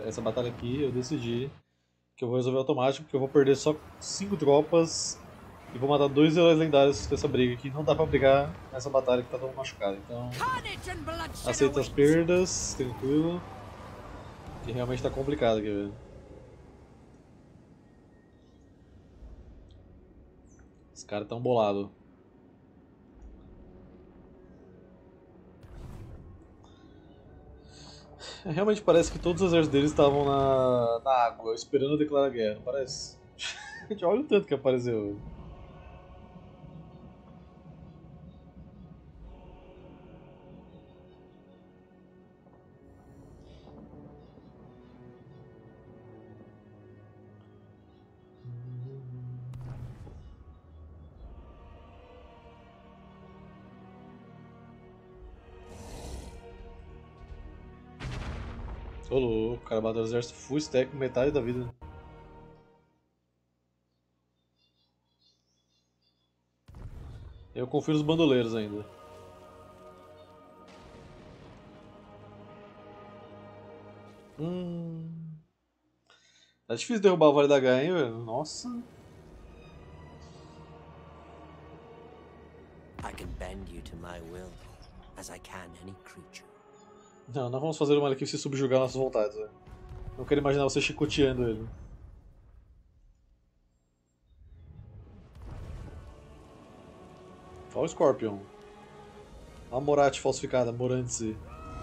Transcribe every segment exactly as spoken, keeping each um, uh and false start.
essa batalha aqui eu decidi que eu vou resolver automático, porque eu vou perder só cinco tropas e vou matar dois heróis lendários dessa briga aqui. Não dá pra brigar nessa batalha que tá todo mundo machucado. Então, aceita as perdas, tranquilo. Que realmente tá complicado aqui, velho. Os caras tão bolados. Realmente parece que todos os exércitos deles estavam na, na água, esperando eu declarar guerra, não parece? Gente, olha o tanto que apareceu. Ô louco, o cara bateu o exército full stack com metade da vida. Eu confio nos bandoleiros ainda. Hum. Tá difícil derrubar o Vale da Gaia, hein, velho? Nossa. I can bend you to my will, as I can any creature. Não, não vamos fazer uma aqui se subjugar nossas vontades, velho. Não quero imaginar você chicoteando ele. Olha o Scorpion. Olha a Morat falsificada, Morantse.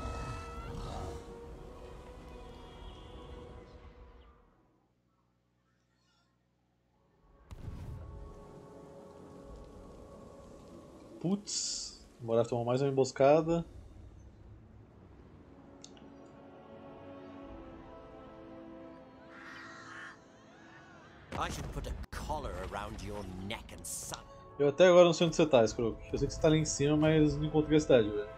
Putz, Morat tomou mais uma emboscada. I should put a collar around your neck and suck. Eu até agora não sei onde você tá, Skrok. Eu sei que você tá lá em cima, mas não encontrei a cidade, velho.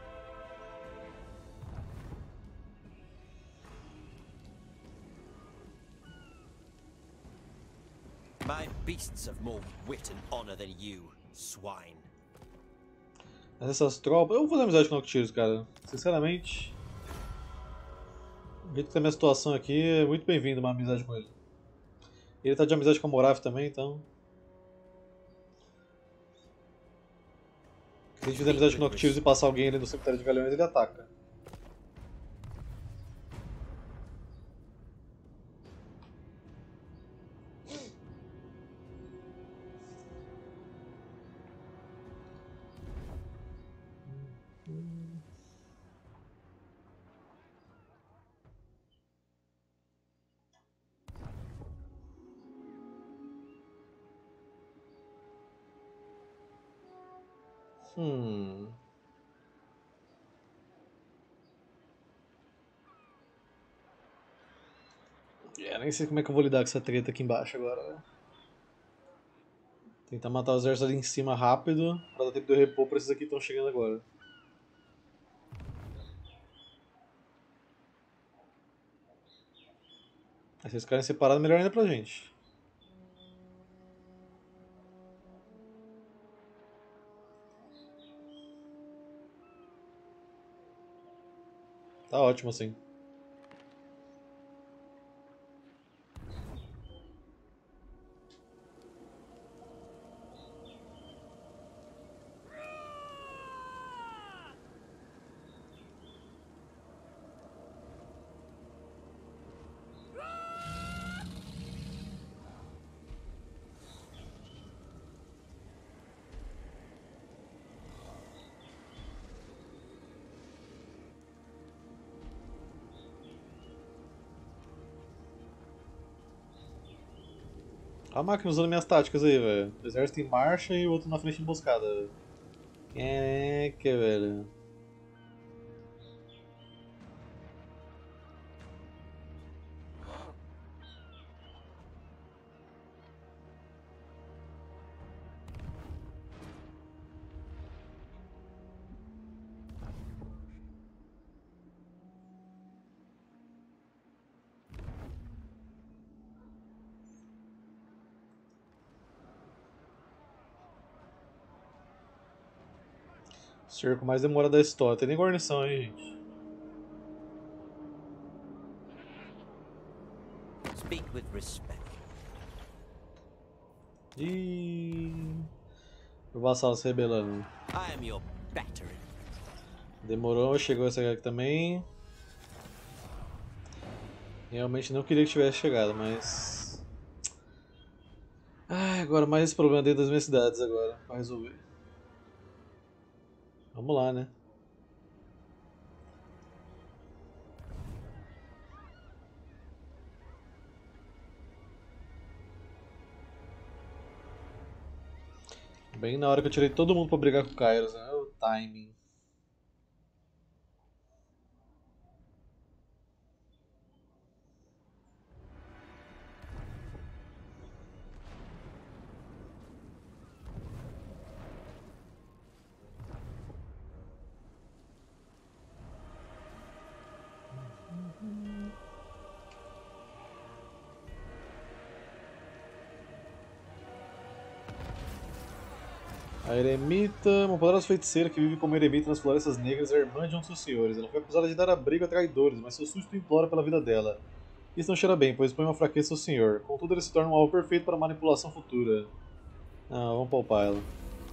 My beasts have more wit and honor than you, swine. Mas essas tropas. Eu vou fazer amizade com o Noctis, cara. Sinceramente. O jeito que tá a minha situação aqui é muito bem-vindo uma amizade com ele. Ele tá de amizade com a Morath também, então. Se a gente fizer amizade com o Noctis e passar alguém ali no cemitério de Galeões, ele ataca. Hum. É, nem sei como é que eu vou lidar com essa treta aqui embaixo agora, né? Tentar matar os exércitos ali em cima rápido, pra dar tempo de eu repor pra esses aqui que estão chegando agora. Aí se eles ficarem separados, melhor ainda pra gente. Tá ótimo assim. A máquina usando minhas táticas aí, velho. O exército em marcha e o outro na frente emboscada, velho. Caraca, velho. Cerco mais demorado da história. Tem nem guarnição aí, gente. Speak with respect. Ih, o vassalo se rebelando. I am your battery. Demorou, chegou essa aqui também. Realmente não queria que tivesse chegado, mas... Ah, agora mais esse problema dentro das minhas cidades agora, pra resolver. Vamos lá, né? Bem na hora que eu tirei todo mundo pra brigar com o Kairos, né? O timing. A eremita, uma poderosa feiticeira que vive como eremita nas florestas negras, é irmã de um dos seus senhores. Ela foi acusada de dar abrigo a traidores, mas seu súdito implora pela vida dela. Isso não cheira bem, pois põe uma fraqueza ao seu senhor. Contudo, ele se torna um alvo perfeito para manipulação futura. Ah, vamos poupar ela.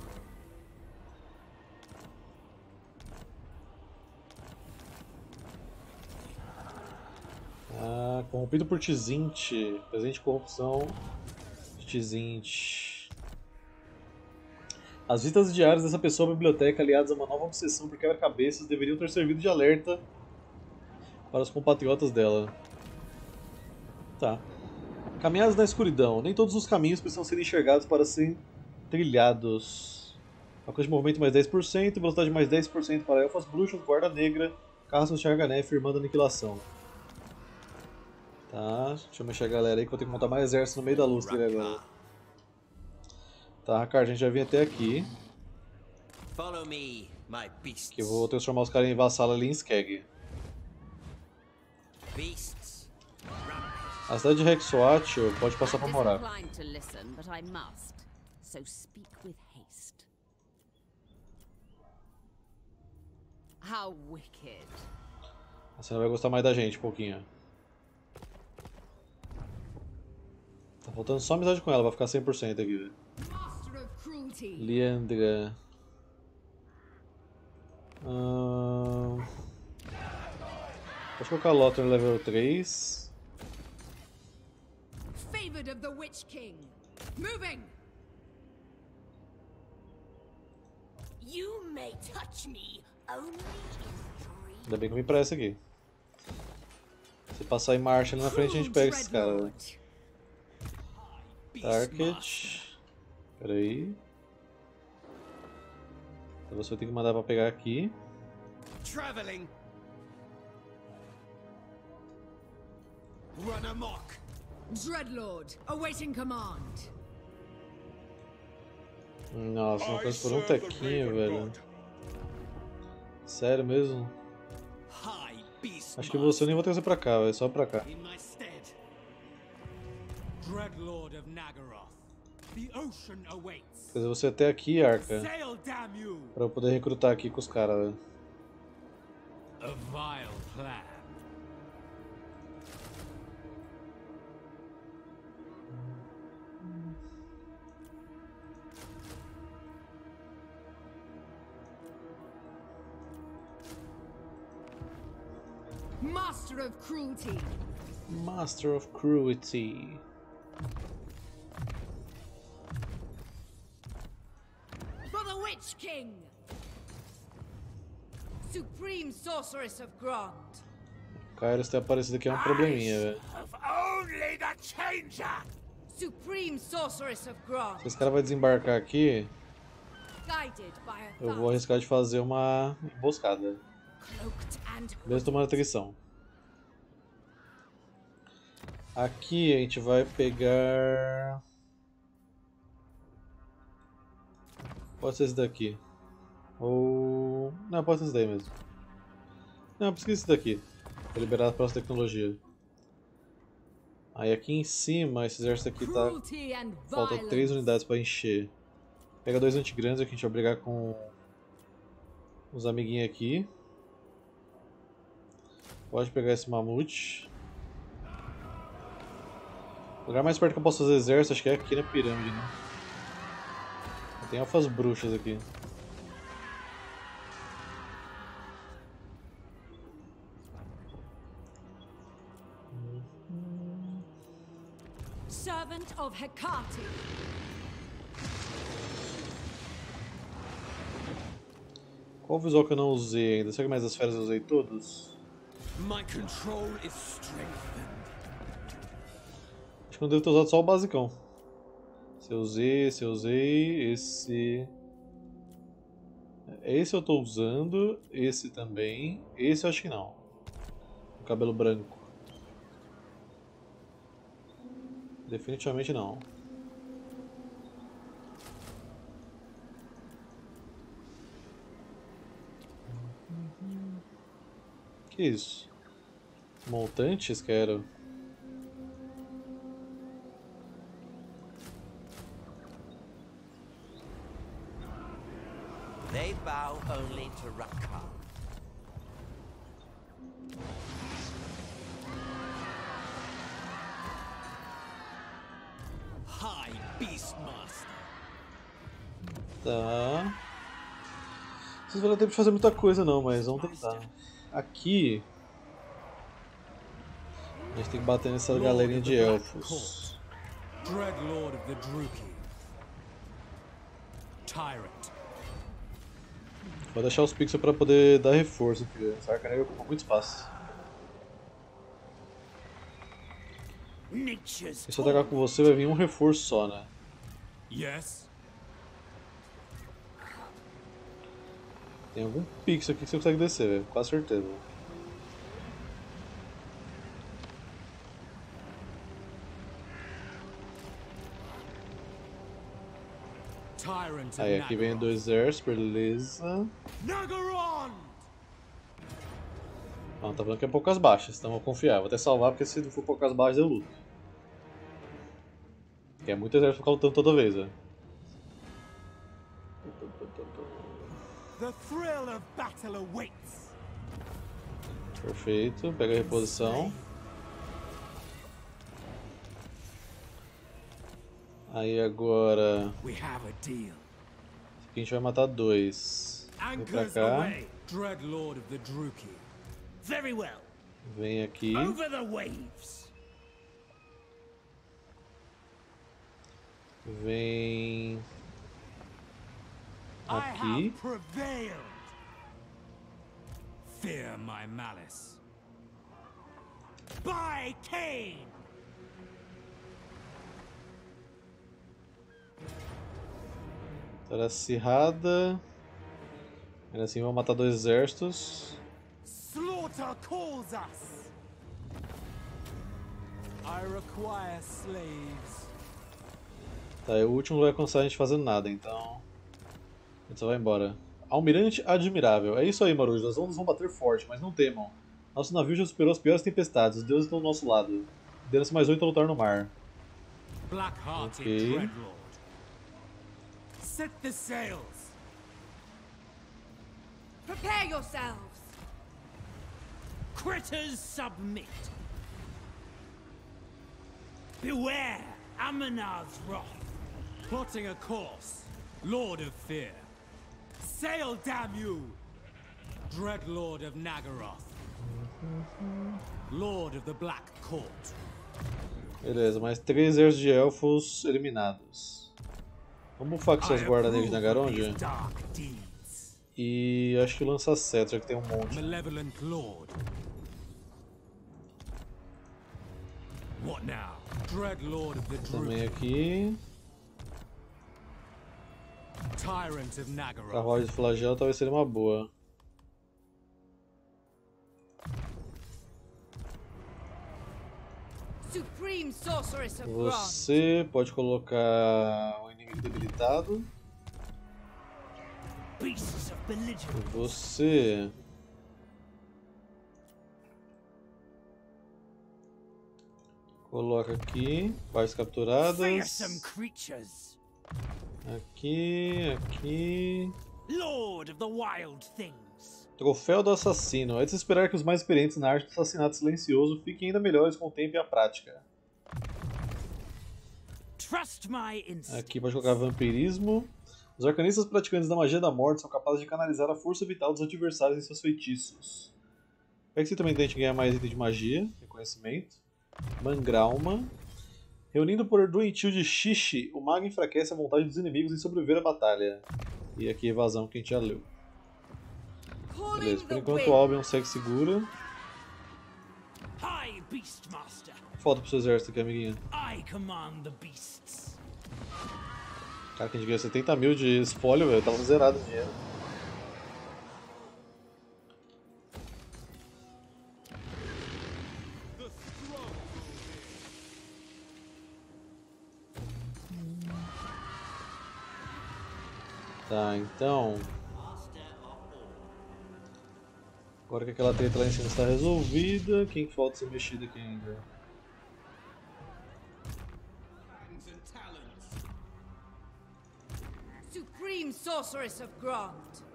Ah, corrompido por Tzint. Presente de corrupção de Tzint. As visitas diárias dessa pessoa à biblioteca, aliadas a uma nova obsessão por quebra-cabeças, deveriam ter servido de alerta para os compatriotas dela. Tá. Caminhadas na escuridão. Nem todos os caminhos precisam ser enxergados para serem trilhados. Alcance de movimento mais dez por cento, velocidade mais dez por cento para elfas, bruxas, guarda negra, carros de Argané, firmando aniquilação. Tá, deixa eu mexer a galera aí que eu vou ter que montar mais exército no meio da luz dele agora. Tá, cara, a gente já vem até aqui. Que eu vou transformar os caras em vassalo ali em Skeg. A cidade de Hexoatio pode passar pra morar. Você não vai gostar mais da gente um pouquinho. Tá faltando só amizade com ela, vai ficar cem por cento aqui, velho. Liandra. Hum... Pode colocar Lothar no level três. Favored of the Witch King. Moving. You may touch me only in Ainda bem que eu vim pra essa aqui. Se passar em marcha ali na frente, a gente pega esses caras, né? Target. Pera aí. Então você vai ter que mandar pra pegar aqui. Traveling. Run amok. Dreadlord, awaiting command. Nossa, uma coisa por um tequinho, velho. Sério mesmo? Acho que você eu nem vou trazer pra cá, vai só pra cá. Dreadlord of Nagaroth, the ocean awaits. Trazer você até aqui, Arca. Pra eu poder recrutar aqui com os caras, velho. A vile plan. Master of cruelty. Master of cruelty. For the Witch King. Supreme Sorceress of Grond. O Kairos ter aparecido aqui é um probleminha, velho. Only the changer. Supreme Sorceress of Grond. Se esse cara vai desembarcar aqui, Guided by a eu vou arriscar de fazer uma emboscada. Mesmo tomando atrição. Aqui a gente vai pegar... Pode ser esse daqui. Ou... Não, pode ser esse daí mesmo. Não, pesquisa esse daqui. Pra liberar a próxima tecnologia. Aí aqui em cima, esse exército aqui tá... Falta três unidades pra encher. Pega dois antigrandes aqui, a gente vai brigar com... Os amiguinhos aqui. Pode pegar esse mamute. lugar mais perto que eu posso fazer exército, acho que é aqui na pirâmide, né? Tem elfas bruxas aqui. Servant of Hecate. Qual o visual que eu não usei ainda? Será que mais das férias eu usei todos? My control is strengthened. Acho que eu devo ter usado só o basicão. Se eu usei, se eu usei, esse... Esse eu tô usando, esse também, esse eu acho que não. O cabelo branco. Definitivamente não. Que isso? Montantes, quero. They bow only to Rakar. High Beastmaster. Tá. Vocês vão ter tempo de fazer muita coisa não, mas vamos tentar. Aqui a gente tem que bater nessa galerinha de elfos. Dread Lord of the Druki. Tyrant. Vou deixar os pixels pra poder dar reforço, porque essa arcaneia ocupa muito espaço. E se eu atacar com você vai vir um reforço só, né? Yes. Tem algum pixel aqui que você consegue descer, velho, com certeza. Aí aqui vem dois exércitos, beleza. Nagaron! Não, tá falando que é poucas baixas, então eu vou confiar. Vou até salvar porque se não for poucas baixas eu luto. Porque é muito exército ficar lutando toda vez, velho. The thrill of battle awaits. Perfeito, pega a reposição. Aí agora We have a deal. aqui a gente vai matar dois. Vem pra cá. Dread Lord of the Druki. Very well. Vem aqui. Over the waves. Vem I aqui. have prevailed. Fear my malice. By Cain. Era acirrada. Ainda assim vamos matar dois exércitos. Slaughter calls us. I require slaves. Tá, e o último não vai alcançar a gente fazendo nada, então a gente só vai embora. Almirante admirável. É isso aí, Marujo. Nós vamos, vamos bater forte, mas não temam. Nosso navio já superou as piores tempestades. Os deuses estão do nosso lado. Deram-se mais oito a lutar no mar. Black-hearted Ok. Dreadlord. Set the sails. Prepare yourselves. Critters submit. Beware Amanar's wrath. Plotting a course, Lord of Fear. Sail, damn you! Dread Lord of Nagaroth. Lord of the Black Court. Beleza, mais três exércitos de elfos eliminados. Vamos bufar com essas guarda-negras de Nagaronde. E acho que lança sete, já que tem um monte. Malevolent Lord. What now? Dread Lord of the Também Druid. aqui. Tyrant of Nagaroth. Carruagem de flagelo talvez seria uma boa. Supreme sorceress of Gron. Você pode colocar o inimigo debilitado. Beasts of belligerence. Você coloca aqui, partes capturadas. Fearsome creatures. Aqui, aqui. Lord of the wild things. Troféu do assassino. É de se esperar que os mais experientes na arte do assassinato silencioso fiquem ainda melhores com o tempo e a prática. Trust my instinct. Aqui pode colocar vampirismo. Os arcanistas praticantes da magia da morte são capazes de canalizar a força vital dos adversários em seus feitiços. Aqui também tente ganhar mais item de magia, reconhecimento. Mangrauma. Reunindo o poder doentio de Xixi, o mago enfraquece a vontade dos inimigos em sobreviver à batalha. E aqui evasão que a gente já leu. Beleza, por enquanto o Albion segue segura. Hi, Beastmaster. Falta pro seu exército aqui, amiguinho. I command the beasts. Cara, que a gente ganhou setenta mil de espólio, velho. Tava zerado o dinheiro. Tá, então... Agora que aquela treta lá em cima está resolvida, quem que falta ser mexido aqui ainda? Supreme Sorceress of Grant.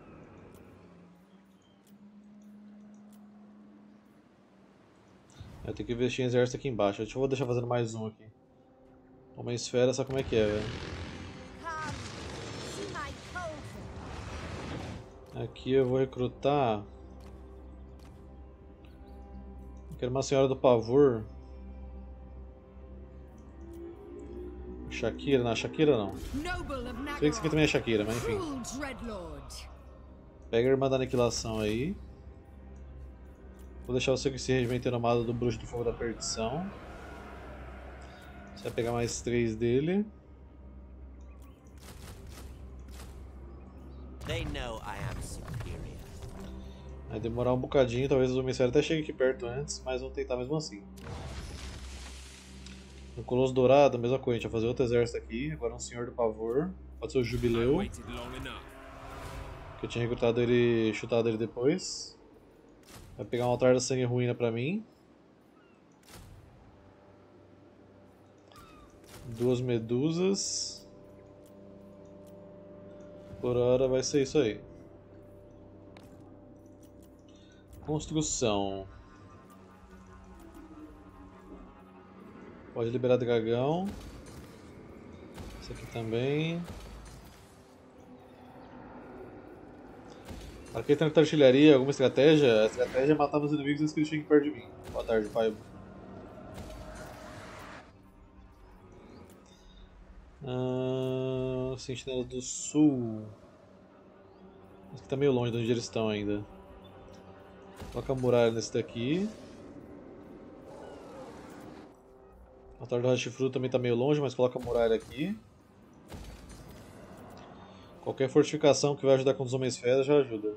Eu tenho que investir em exército aqui embaixo. Deixa eu vou deixar fazendo mais um aqui. Uma esfera, sabe como é que é, velho? Aqui eu vou recrutar... Eu quero uma senhora do pavor. Shakira, não, Shakira não. Sei que isso aqui também é Shakira, mas enfim. Pega a irmã da aniquilação aí. Vou deixar você com esse regimento renomado do bruxo do fogo da perdição. Você vai pegar mais três dele. They know I am superior. Vai demorar um bocadinho, talvez o emissário até chegue aqui perto antes, mas vamos tentar mesmo assim. No Colosso Dourado, a mesma coisa, a gente vai fazer outro exército aqui, agora um Senhor do Pavor, pode ser o Jubileu, que eu tinha recrutado ele, chutado ele depois. Vai pegar um altar da sangue ruína pra mim. Duas medusas. Por hora vai ser isso aí. Construção. Pode liberar dragão. Isso aqui também. Arquiteto de artilharia, alguma estratégia? A estratégia é matar meus inimigos antes que eles cheguem perto de mim. Boa tarde, pai. Ah, Sentinela do Sul. Esse aqui tá meio longe de onde eles estão ainda. Coloca a muralha nesse daqui. O altar do Hashifru também está meio longe, mas coloca a muralha aqui. Qualquer fortificação que vai ajudar com os homens feras já ajuda.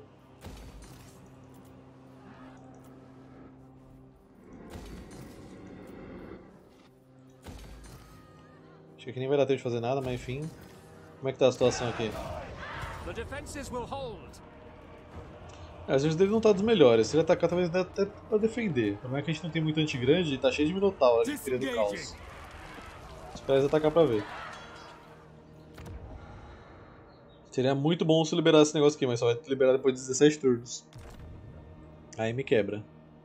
Acho que nem vai dar tempo de fazer nada, mas enfim. Como é que tá a situação aqui? The defenses will hold. É, às vezes dele não tá dos melhores. Se ele atacar, talvez dê até pra defender. O problema é que a gente não tem muito anti-grande e tá cheio de Minotauro ali criando caos. Espera eles atacar pra ver. Seria muito bom se liberasse esse negócio aqui, mas só vai liberar depois de dezessete turnos. Aí me quebra.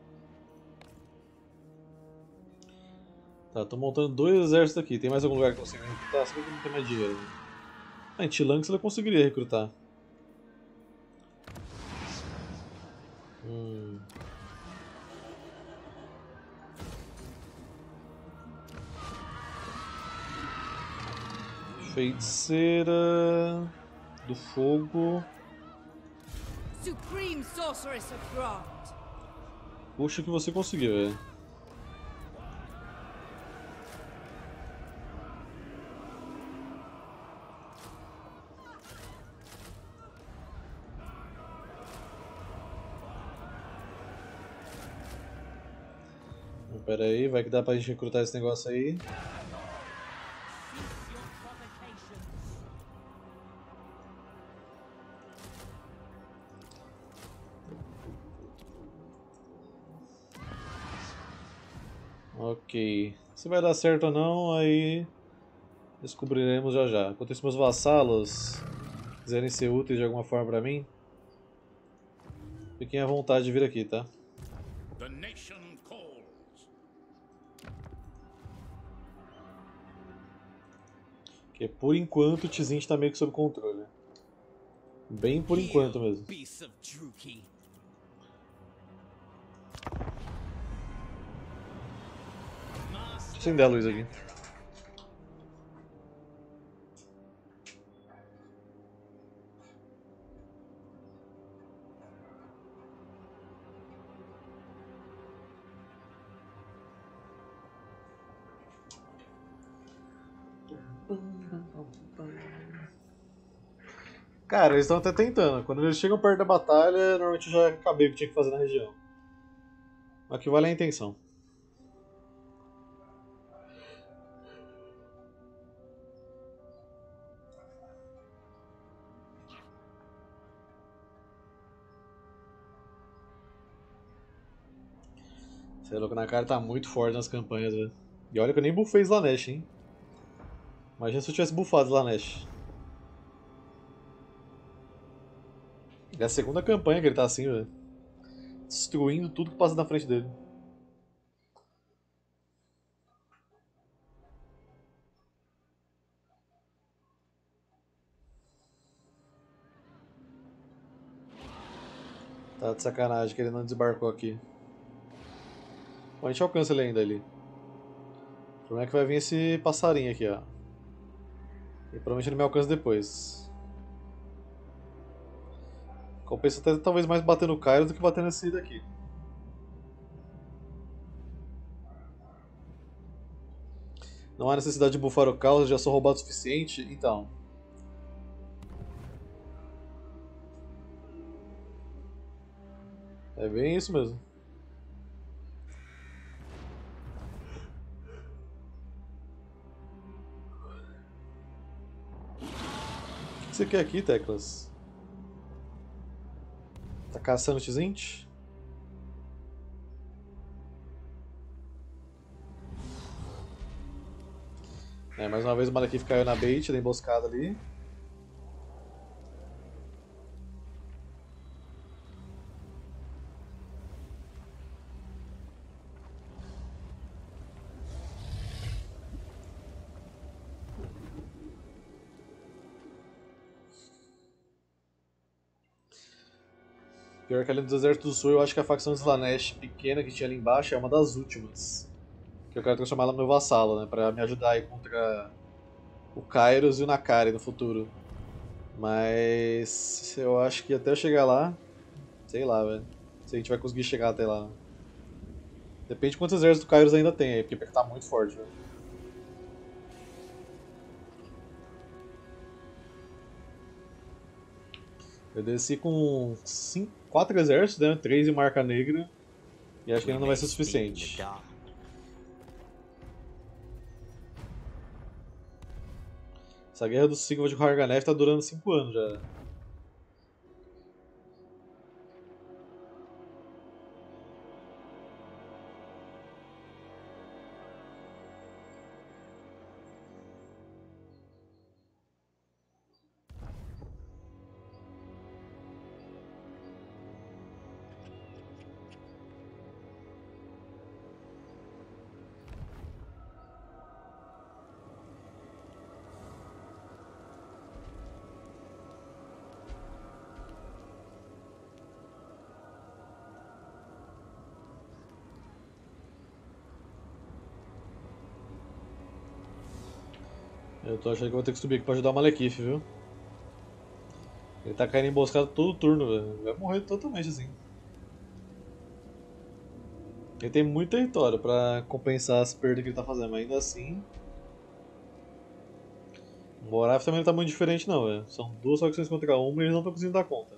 Tá, tô montando dois exércitos aqui. Tem mais algum lugar que eu consigo recrutar? Só que não tem mais dinheiro. Ah, em Tilanx ela conseguiria recrutar. Hum. Feiticeira do fogo. Supreme Sorceress of Grant. Puxa o que você conseguiu, velho. Pera aí, vai que dá pra gente recrutar esse negócio aí. Ok. Se vai dar certo ou não, aí descobriremos já já. Enquanto isso, meus vassalos quiserem ser úteis de alguma forma pra mim, fiquem à vontade de vir aqui, tá? The nation. Porque por enquanto o Tzint tá meio que sob controle. Bem por enquanto mesmo. Beasts of Druki. Deixa eu acender a luz aqui. Cara, eles estão até tentando. Quando eles chegam perto da batalha, normalmente eu já acabei o que tinha que fazer na região. Mas que vale a intenção. Você é louco, na cara tá muito forte nas campanhas, velho. E olha que eu nem buffei Slanesh, hein. Imagina se eu tivesse buffado Slanesh. É a segunda campanha que ele tá assim, velho. Destruindo tudo que passa na frente dele. Tá de sacanagem que ele não desembarcou aqui. Bom, a gente alcança ele ainda ali. O problema é que vai vir esse passarinho aqui, ó. E provavelmente ele me alcança depois. Compensa até talvez mais bater no Kairos do que bater nesse daqui. Não há necessidade de buffar o caos, já sou roubado o suficiente, então. É bem isso mesmo. O que você quer aqui, Teclas? Tá caçando o Tzint? É, mais uma vez o Malekith caiu na bait da emboscada ali. Pior que ali no Deserto do Sul, eu acho que a facção de Slanesh pequena que tinha ali embaixo é uma das últimas. Que eu quero transformar ela no meu vassalo, né? Pra me ajudar aí contra o Kairos e o Nakari no futuro. Mas eu acho que até eu chegar lá, sei lá, velho. Se a gente vai conseguir chegar até lá. Depende de quantos exércitos do Kairos ainda tem aí, porque tá muito forte, velho. Eu desci com cinco, quatro exércitos, né? três em Marca Negra. E acho que ainda não vai ser o suficiente. Essa guerra do Sigma de Harganev tá durando cinco anos já. Eu tô achando que eu vou ter que subir aqui pra ajudar o Malekith, viu? Ele tá caindo emboscado todo turno, velho. Vai morrer totalmente assim. Ele tem muito território pra compensar as perdas que ele tá fazendo, mas ainda assim... O Morath também não tá muito diferente não, velho. São duas facções contra uma e eles não estão conseguindo dar conta.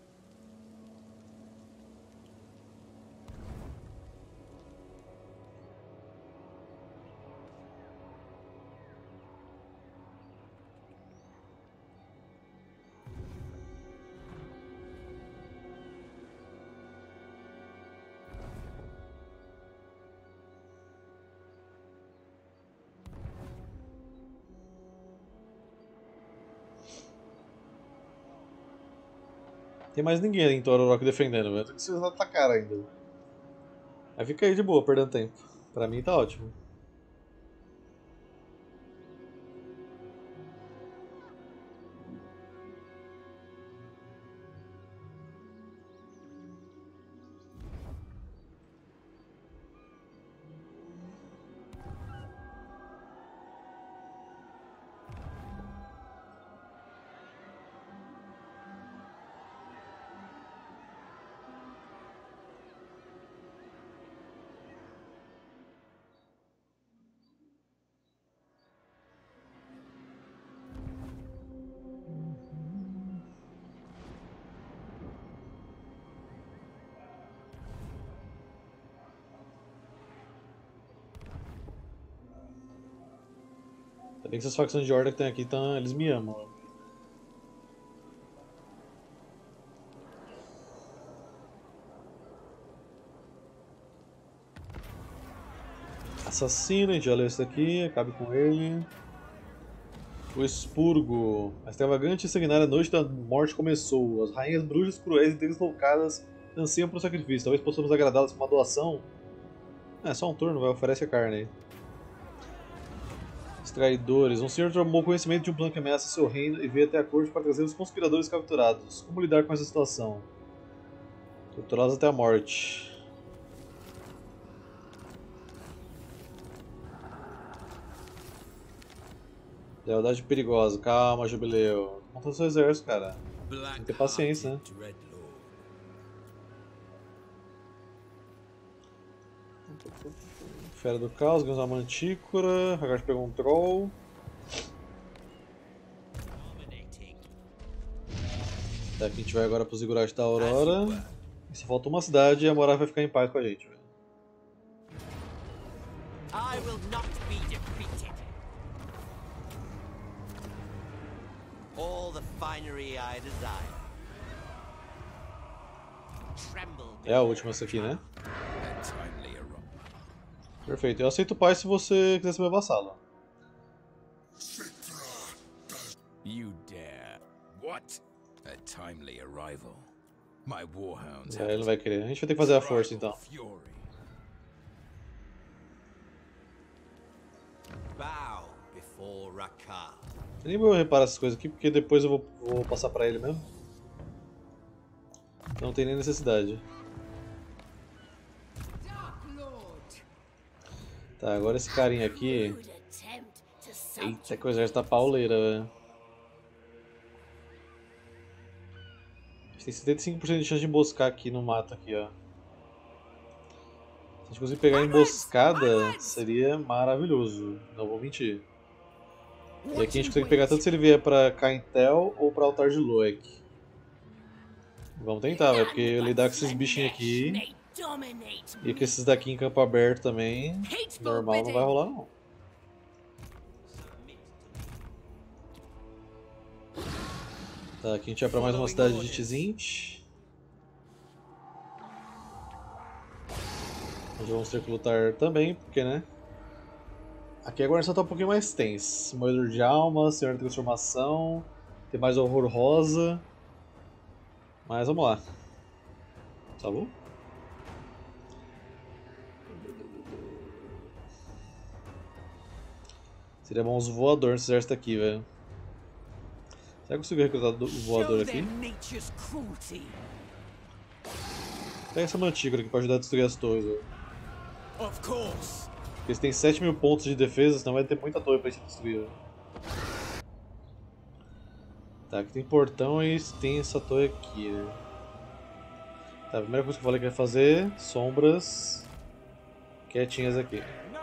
Tem mais ninguém em Tororok defendendo, velho. Tem que precisar atacar ainda. Aí fica aí de boa, perdendo tempo. Pra mim tá ótimo. Ainda bem que essas facções de horda que tem aqui, tão, eles me amam. Assassino, a gente já leu isso daqui, acabe com ele. O expurgo. A extravagante e sanguinária noite da morte começou. As rainhas bruxas cruéis e deslocadas anseiam por sacrifício. Talvez possamos agradá-las com uma doação. É só um turno, vai, oferece a carne aí. Os traidores. Um senhor tomou conhecimento de um plano que ameaça seu reino e veio até a corte para trazer os conspiradores capturados. Como lidar com essa situação? Torturados até a morte. Lealdade perigosa. Calma, Jubileu. Monta seu exército, cara. Tem que ter paciência, né? Fera do Caos, ganhamos uma Mantícora. Agora pegou um Troll. Tá, aqui a gente vai agora pro Ziggurat da Aurora. E só falta uma cidade e a Morar vai ficar em paz com a gente, velho. I will not be defeated. All the finery I desire. Tremble. É a última essa aqui, né? Perfeito. Eu aceito paz se você quiser ser meu vassalo. You dare. What? A timely arrival. My warhounds É, ele não vai querer. A gente vai ter que fazer a força então. Bow before Rakar. Eu nem vou reparar essas coisas aqui porque depois eu vou, vou passar pra ele mesmo. Não tem nem necessidade. Tá, agora esse carinha aqui. Eita, que o exército tá pauleira, velho. A gente tem setenta e cinco por cento de chance de emboscar aqui no mato aqui, ó. Se a gente conseguir pegar a emboscada, seria maravilhoso. Não vou mentir. E aqui a gente consegue pegar tanto se ele vier pra Caintel ou pra Altar de Loek. Vamos tentar, velho, porque lidar com esses bichinhos aqui e com esses daqui em campo aberto também, normal não vai rolar não. Tá, aqui a gente vai pra mais uma cidade de Tzint. Onde vamos ter que lutar também, porque né? Aqui a guarnição tá um pouquinho mais tensa. Moedor de alma, Senhor da Transformação, tem mais horror rosa. Mas vamos lá. Tá bom? Seria bom os voadores nesse exército aqui, velho. Será que eu consigo recrutar o voador aqui? Pega essa mantícora aqui pra ajudar a destruir as torres, velho. Porque eles têm sete mil pontos de defesa, senão vai ter muita torre pra gente destruir, velho. Tá, aqui tem portão e tem essa torre aqui, né? Tá, a primeira coisa que eu falei que ia fazer, sombras quietinhas aqui.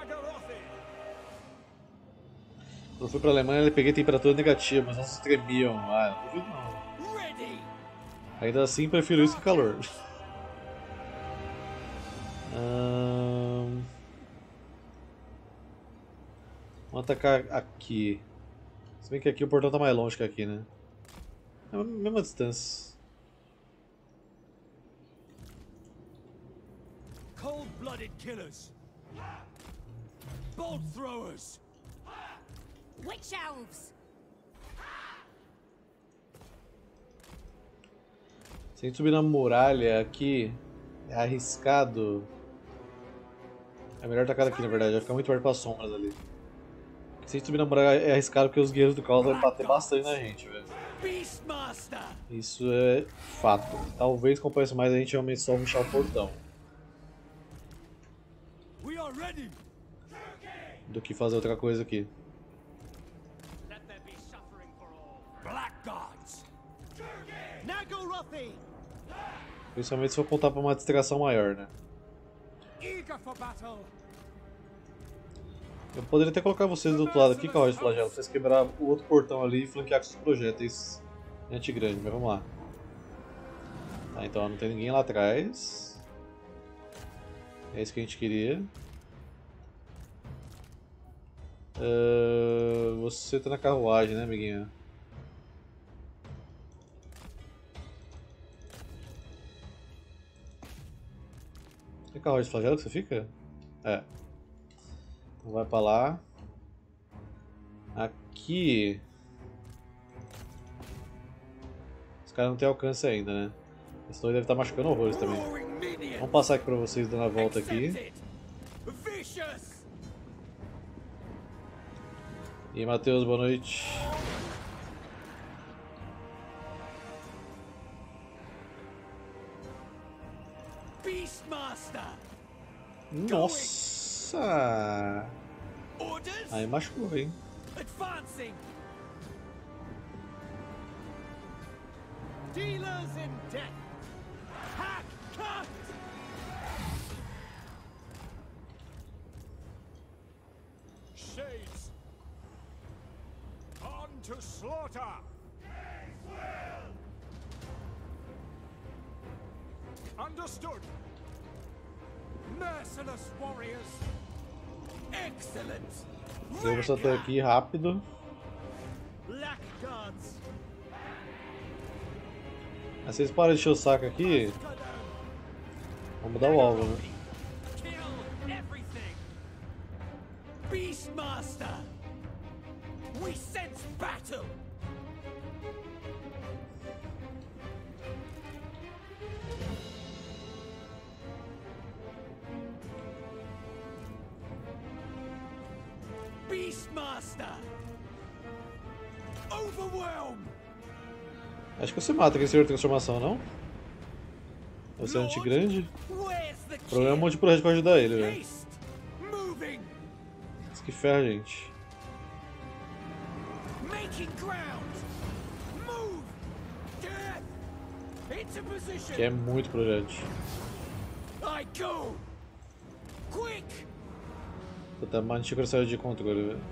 Quando eu fui pra Alemanha, eu peguei temperatura negativa, mas elas tremiam. Ah, não duvido não. Ainda assim, prefiro isso que calor. Hum... Vamos atacar aqui. Se bem que aqui o portão tá mais longe que aqui, né? É a mesma distância. Cold-blooded killers. Bolt throwers. Witch elves. Se a gente subir na muralha aqui, é arriscado. É melhor atacar aqui, na verdade, vai ficar muito perto para as sombras ali. Se a gente subir na muralha é arriscado porque os guerreiros do caos vão bater bastante na gente, velho. Isso é fato. Talvez compense mais a gente realmente só rushar o portão do que fazer outra coisa aqui. Principalmente se for contar para uma distração maior, né? Eu poderia até colocar vocês do outro lado aqui, Cavaleiro de Flagelo, pra vocês quebrar o outro portão ali e flanquear com os projéteis anti-grande, mas vamos lá. Tá, então não tem ninguém lá atrás. É isso que a gente queria. Uh, você tá na carruagem, né, amiguinha? É carruagem de flagelo que você fica? É. Então vai pra lá. Aqui. Os caras não tem alcance ainda, né? Senão ele deve estar machucando horrores também. Vamos passar aqui pra vocês dando a volta aqui. E aí, Matheus, boa noite. Nossa! Aí machucou, hein? Advancing. Dealers in death. Hack, cut. Shades. On to slaughter. Understood. Merciless warriors. Excellent. Eu vou soltar aqui rápido. Blackguards. Aí vocês param de encher o saco aqui. Vamos dar o alvo, né? Kill everything. Beastmaster. We sense battle. Beastmaster. Overwhelm. Acho que você mata aquele senhor de transformação, não? Você é um anti-grande? O problema é um monte de projeto pra ajudar ele, velho. Isso que ferra a gente. Que é muito projeto. Puta, Mantícora saiu de controle, velho.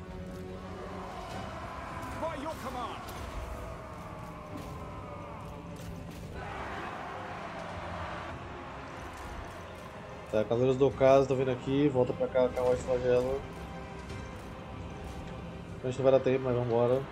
Tá, Cavaleiros do Ocaso, tô vindo aqui, volta pra cá, carruagem de flagelo. A gente não vai dar tempo, mas vambora.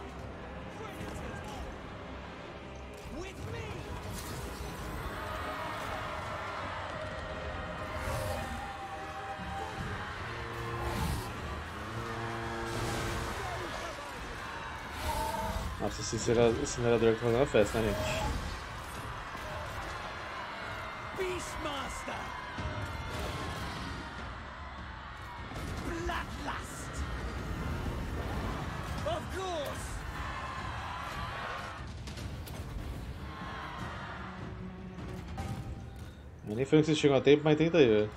Nossa, esse incinerador tá fazendo a festa, né, gente? Beastmaster. Bloodlust. Of course. Eu nem foi que vocês chegam a tempo, mas tenta aí, velho.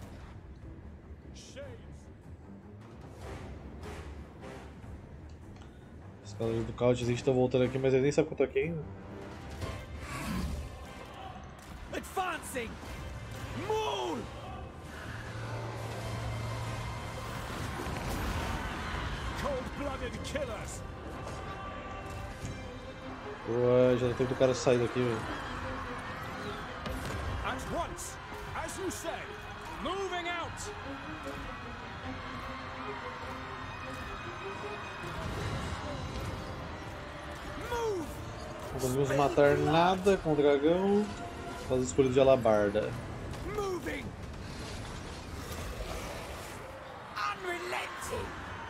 Os caras do Couch estão voltando aqui, mas ele nem sabe que eu tô aqui ainda. Advancing. Maul. Cold-blooded killers. Ué, já deu tempo do cara sair daqui, velho. At once, as you say, moving out. Move. Não conseguimos matar nada com o dragão. Faz o escolha de alabarda. Moving. Unrelenting.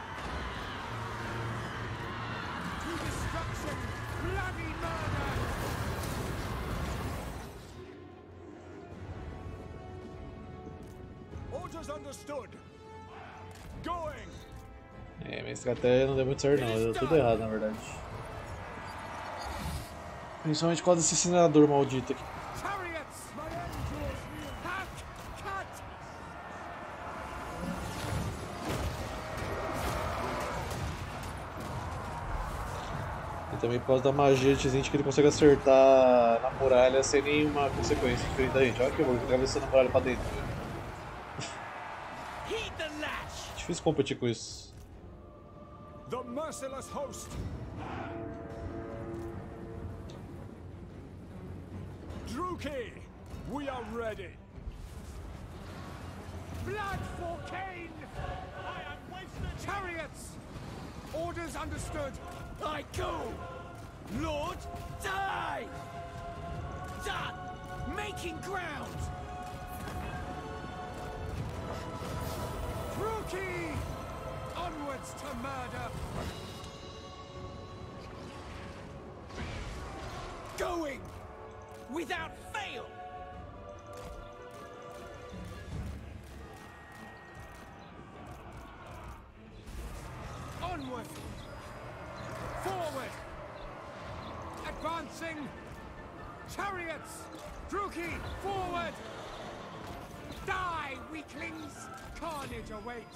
To destruction, bloody murder. Orders understood. Going. É, minha estratégia não deu muito certo não, deu tudo errado na verdade. Principalmente por causa desse incinerador maldito aqui. Chariots, my angels, hack, cut. E também por causa da magia de Tzint que ele consegue acertar na muralha sem nenhuma consequência diferente da gente. Olha que eu vou atravessando a muralha pra dentro. Difícil competir com isso. The merciless host. Druki, we are ready. Blood for Cain. I am wasted. Chariots. Orders understood. I go. Lord, die. Done. Making ground. Rookie. Onwards to murder. Going without fail. Onward. Forward. Advancing. Chariots. Druki, forward. Die, weaklings. Carnage awaits.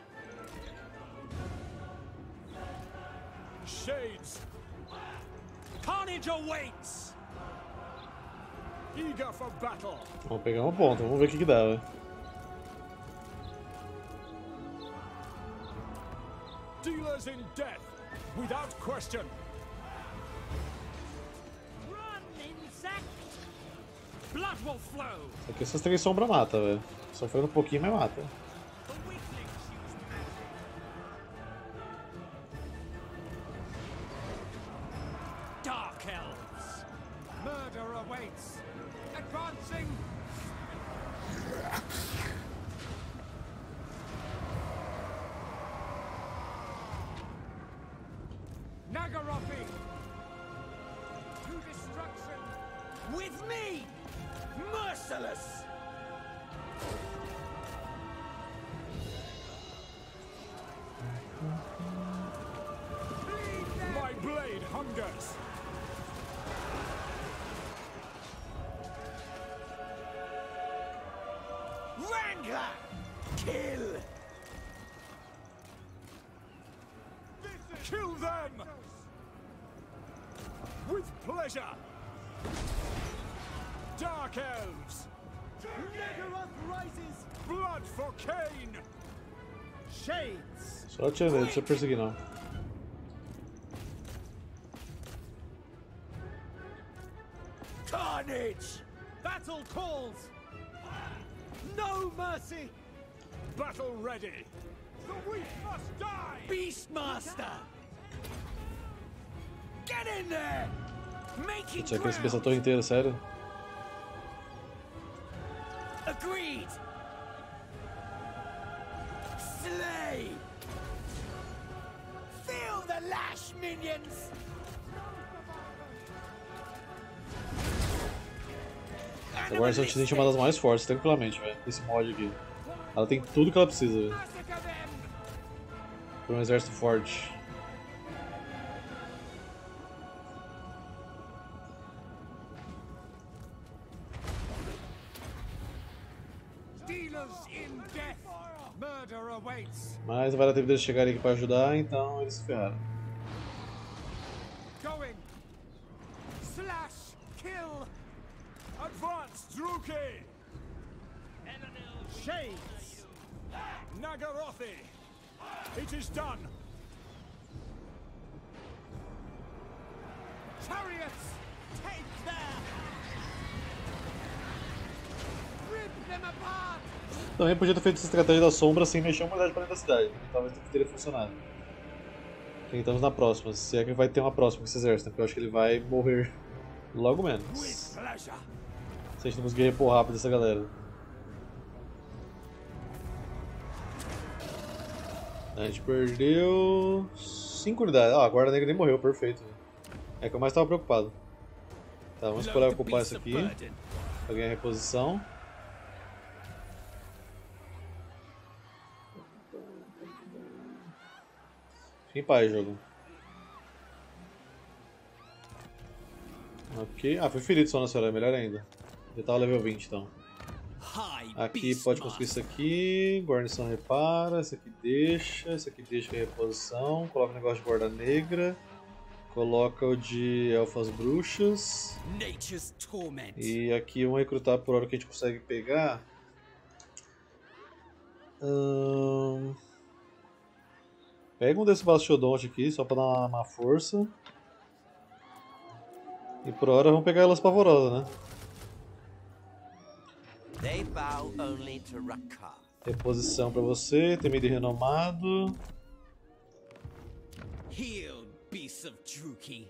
Shades. Carnage awaits. Eager for battle. Vamos pegar uma ponta, vamos ver o que que dá, velho. Dealers in death, without question. Run, insect! Blood will flow. Só que essas três sombras mata, velho. Sofrendo um pouquinho, mas mata. The weaklings use magic. Dark elves. Murder awaits. Advancing. Nagarothi. To destruction. With me. Merciless. My blade hungers. Wrangler! Kill! Kill them! With pleasure! Dark elves! Nagaroth rises! Blood for Cain! Shades! Só atirando, não precisa perseguir não. Carnage! Battle calls! No mercy! Battle ready! The weak must die! Beastmaster! Get in there! Making Tinha que receber essa ground! torre inteira, sério. Agreed! Slay! Feel the lash, minions! Agora essa Anti-Zint é uma das mais fortes, tranquilamente, velho. Esse mod aqui. Ela tem tudo que ela precisa, velho. Pra um exército forte. Mas vai dar tempo deles chegarem aqui pra ajudar, então eles se ferraram. Going. Slash, kill. Advance, Druki. Shades. Nagarothi. It is done. Chariots, take there. Rip them apart. Também podia ter feito essa estratégia da sombra sem mexer uma unidade para dentro da cidade. Talvez teria funcionado. Então estamos na próxima. Se é que vai ter uma próxima com esse exército, porque eu acho que ele vai morrer logo menos. Se a gente não conseguir repor rápido essa galera. A gente perdeu cinco unidades. Ah, a guarda negra nem morreu, perfeito. É que eu mais estava preocupado. Tá, vamos esperar ocupar isso aqui. Pra ganhar reposição. Fique em paz, jogo. Ok. Ah, foi ferido só na senhora, melhor ainda. Já tava level vinte então. Aqui pode construir isso aqui. Guarnição repara. Esse aqui deixa. Esse aqui deixa que é reposição. Coloca o negócio de guarda negra. Coloca o de elfas bruxas. E aqui vamos recrutar por hora que a gente consegue pegar. Hum... Pega um desse bastiodonte aqui, só pra dar uma, uma força. E por hora vamos pegar elas pavorosas, né? They bow only to Rakar. Reposição pra você, temido e renomado. healed, beasts of Druki.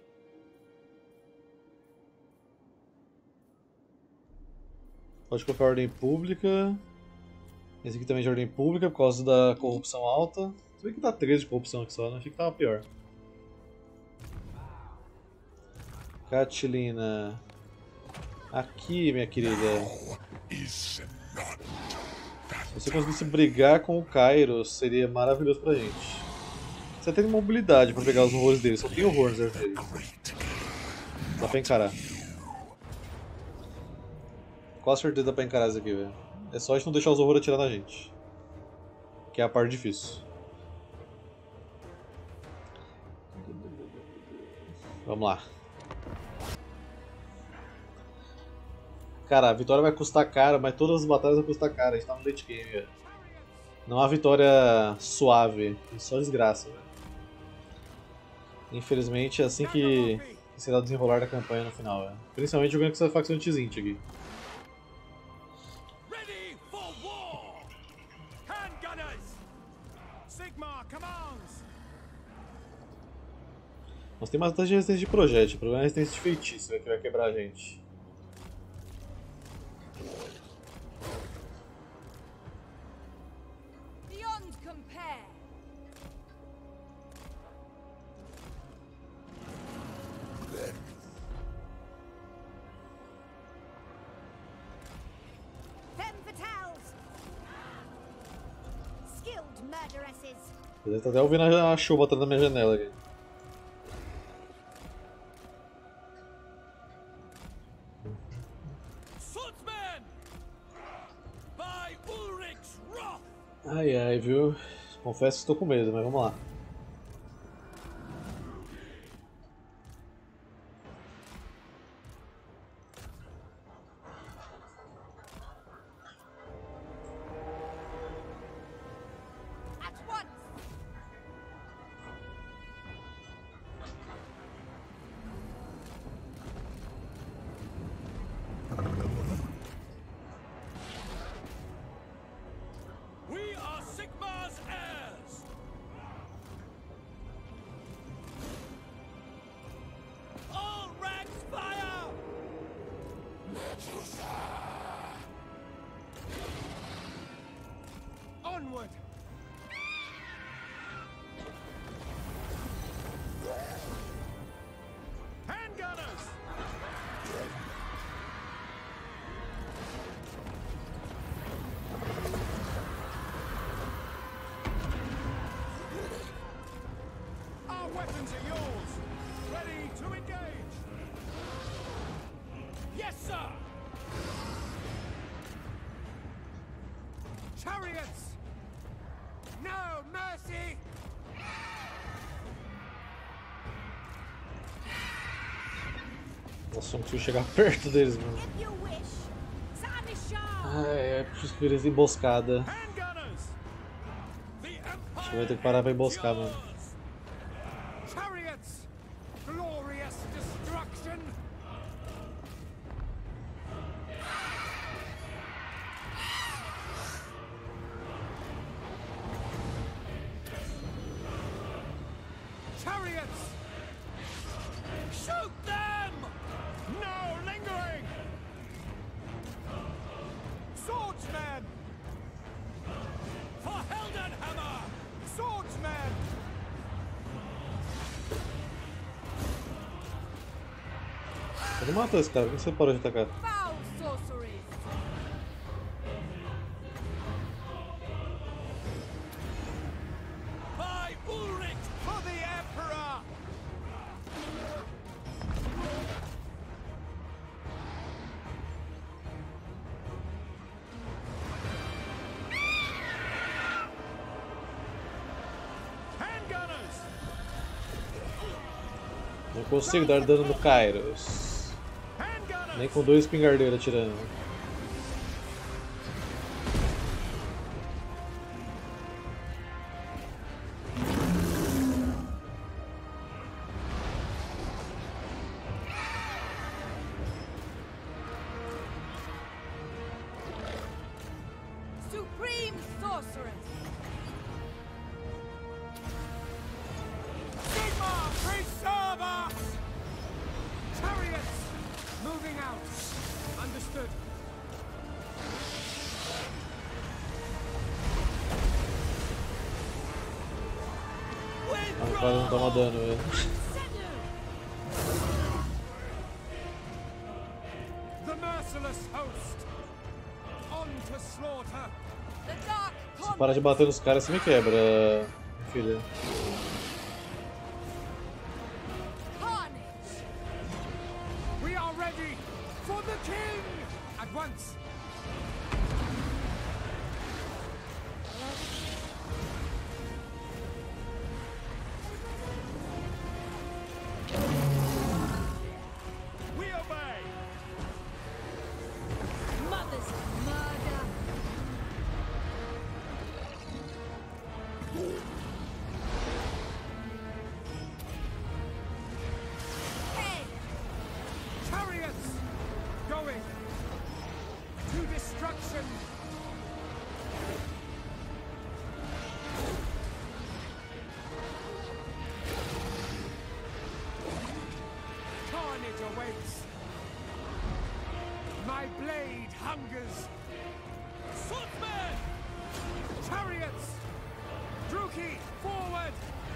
Pode colocar ordem pública. Esse aqui também é de ordem pública por causa da corrupção alta. Se bem que tá treze de corrupção aqui só, né? Achei que tava pior. Catilina. Aqui, minha querida. Se você conseguisse brigar com o Kairos, seria maravilhoso pra gente. Você tem mobilidade pra pegar os horrores dele, só tem horror no exército dele. Dá pra encarar. Com certeza dá pra encarar isso aqui, velho. É só a gente não deixar os horrores atirar na gente. Que é a parte difícil. Vamos lá. Cara, a vitória vai custar caro, mas todas as batalhas vão custar caro. A gente tá no late game, velho. Não é uma vitória suave, é só desgraça, velho. Infelizmente é assim que será o desenrolar da campanha no final, velho. Principalmente jogando com essa facção de Tzint aqui. Ready for war! Handgunners! Sigmar commands! Nós temos bastante resistência de projétil, o problema é a resistência de feitiço, véio, que vai quebrar a gente. Beyond compare. Femme fatales. Skilled murderesses. Você tá até ouvindo a chuva atrás da minha janela aqui. Swordsman! By Ulrich's wrath! Ai ai, viu? Confesso que estou com medo, mas vamos lá. At once. We are Sigmar's heirs! All ranks fire! Onward! Handgunners! Our weapons are yours! Ready to engage! Yes, sir! Chariots! No mercy! Nossa, não consigo chegar perto deles, mano. If you wish. Sanishar. Ai, é preciso que eles emboscada. Handgunners! The Empire Acho que vai ter que parar pra emboscar, mano. yours! Chariots! Glorious destruction! Chariots! Shoot them! No lingering! Swordsman! For Heldenhammer! Swordsman! Ele matou esse cara, por que você parou de atacar? Foul sorceries. By Ulrich for the Emperor! Handgunners! Não consigo dar dano no Kairos. Handgunners! Nem com dois espingardeiros atirando. Supreme sorceress. Sigmar! Moving out. Understood. A quase não toma dano, velho. The merciless host. On to slaughter. The dark Se parar de bater nos caras, você me quebra, minha filha. carnage. We are ready for the king. At once. We obey. Mother's murder. Hey, Chariots going to destruction. Carnage awaits. My blade hungers. Swordsman! Chariots! Druki, forward!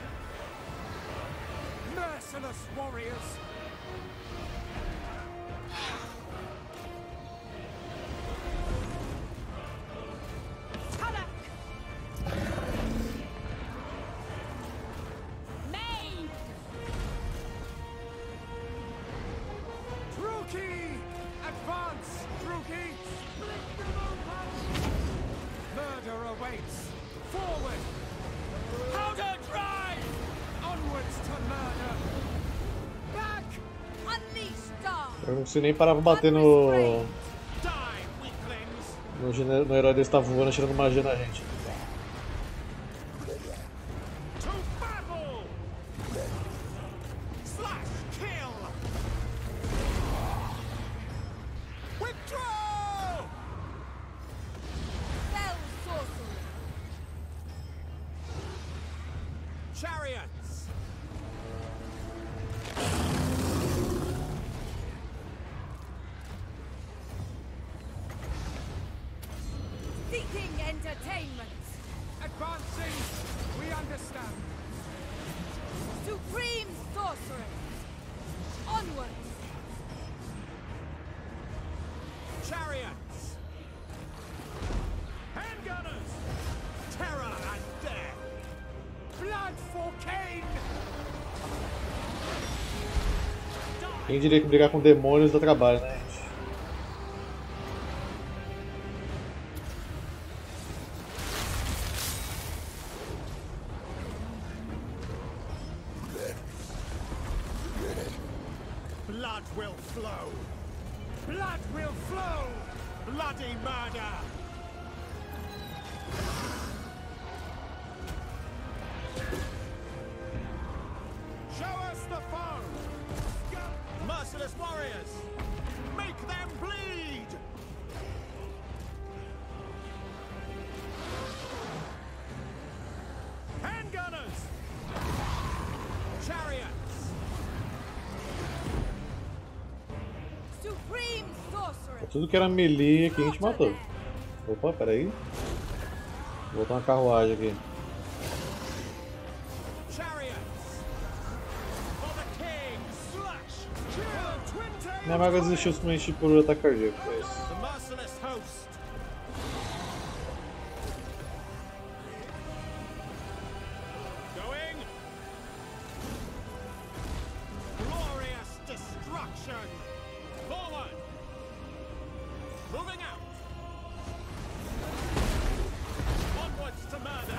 Merciless warriors! Tulloch. Maid. Druki! Advance, Druki! Split them open! Murder awaits! Forward! Powder dry! Onwards to murder! Back! Unleash dark. Eu não consigo nem parar pra bater no. Die, weaklings! No, gene- no herói desse tá voando, tirando magia na gente. To battle! Slash kill! Withdraw! Fell sorcery. Chariots! Seeking entertainment. Advancing! We understand. Supreme sorcery. Onward. Chariots! Handgunners! Terror and death! Blood for Cain! Quem diria que brigar com demônios dá trabalho, né, gente? Blood will flow! Blood will flow! Bloody murder! Show us the foe! Merciless warriors! Make them bleed! Handgunners! Chariots! Supreme sorcery. Tudo que era melee aqui a gente matou. Opa, peraí. Vou botar uma carruagem aqui. Chariots! For the king! Slash! Kill! Twin tails! Minha maga desistiu simplesmente por ataque cardíaco, foi isso. The merciless host! Going! Glorious destruction! Forward! Moving out! Onwards to murder!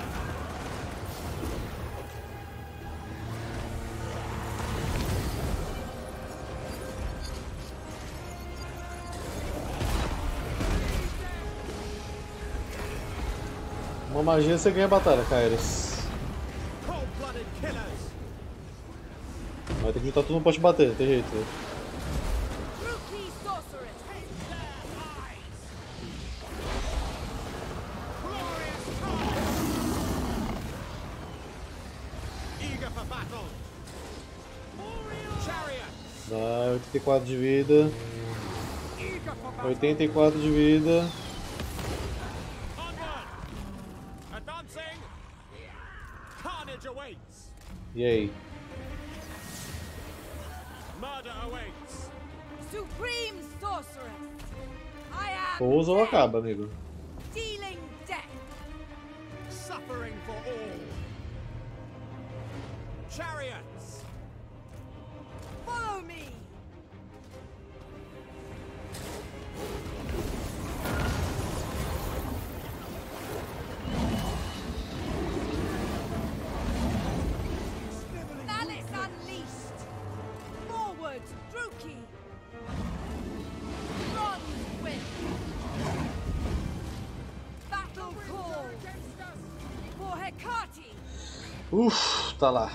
Uma magia você ganha a batalha, Kairos. Cold-blooded killers! Vai ter que juntar tudo no poste bater, não tem jeito. Rookie sorcery. Glorious carnage! Eager for battle! Chariot! Dá oitenta e quatro de vida. Eager for battle. oitenta e quatro de vida. Onward! Advancing! Carnage awaits! E aí? Murder awaits! Supreme sorceress. I am Pousa ou dead, acaba, amigo. dealing death. Suffering for all! Chariots! Follow me. Malice unleashed. Forward, Druki. Run, Wind. Battle call for Hecate. Uff, tá lá.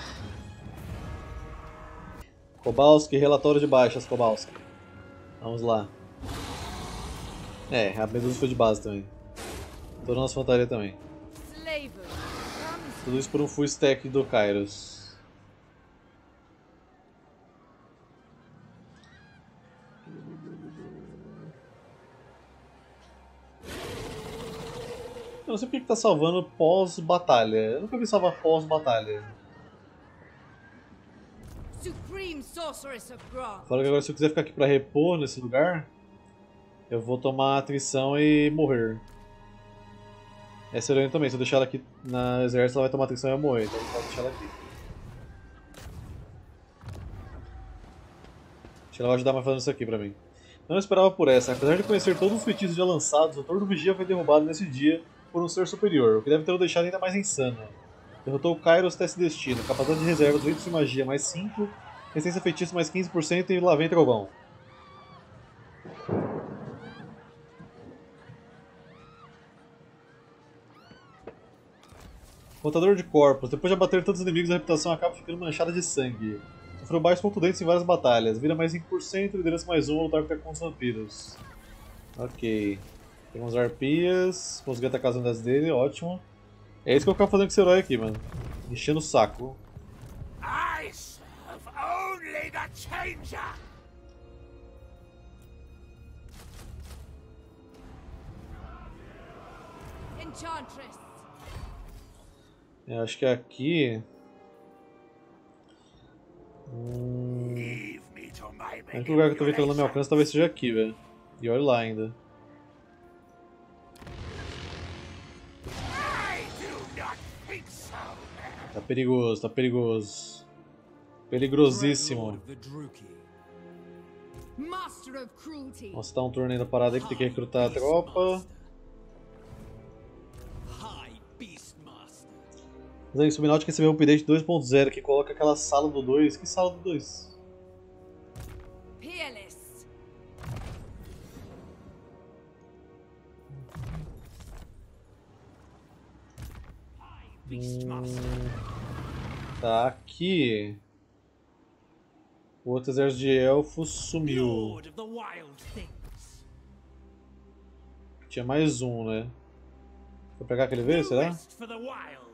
Kowalski, relatório de baixas, Kowalski. Vamos lá. É, a Medusa foi de base também. Toda a nossa infantaria também. Slaver comes. Tudo isso por um full stack do Kairos. Eu não sei porque que tá salvando pós-batalha. Eu nunca vi salvar pós-batalha. Supreme sorceress of Grog. Fora que agora se eu quiser ficar aqui pra repor nesse lugar, eu vou tomar atrição e morrer. Essa Heroína também, se eu deixar ela aqui na exército ela vai tomar atrição e eu morrer, então eu vou deixar ela aqui. Acho que ela vai ajudar mais fazendo isso aqui pra mim. Não esperava por essa, apesar de conhecer todos os feitiços já lançados, o Tordo Vigia foi derrubado nesse dia por um ser superior, o que deve ter o deixado ainda mais insano. Derrotou o Kairos Teste Destino, capacidade de reserva duzentos de magia mais cinco, resistência feitiço mais quinze por cento e lá vem trovão. Contador de corpos, depois de abater tantos inimigos a reputação acaba ficando manchada de sangue. Sofreu baixos contundentes em várias batalhas, vira mais cinco por cento, liderança mais um a lutar contra os vampiros. Ok. Temos arpias, consegui atacar as unidades dele, ótimo. É isso que eu vou ficar fazendo com esse herói aqui, mano. Enchendo o saco. I serve only the Changer! Enchantress. Eu acho que aqui... Hum... Leave me to my O único lugar que eu tô vendo que ela não me alcança talvez seja aqui, velho. E olha lá ainda. I do not think so. Tá perigoso, tá perigoso. Peligrosíssimo. Dreadlord of the Druki. Master of cruelty. Nossa, tá um turno ainda parado aí que tem que recrutar a tropa. High Beastmaster. Mas aí, o Subnáutica recebeu um update dois ponto zero que coloca aquela sala do dois. Que sala do dois? Peerless. Beastmaster. Tá aqui. O outro exército de elfos sumiu. Lord of the Wild Things. Tinha mais um, né? Vou pegar aquele veio, será? Rest for the wild.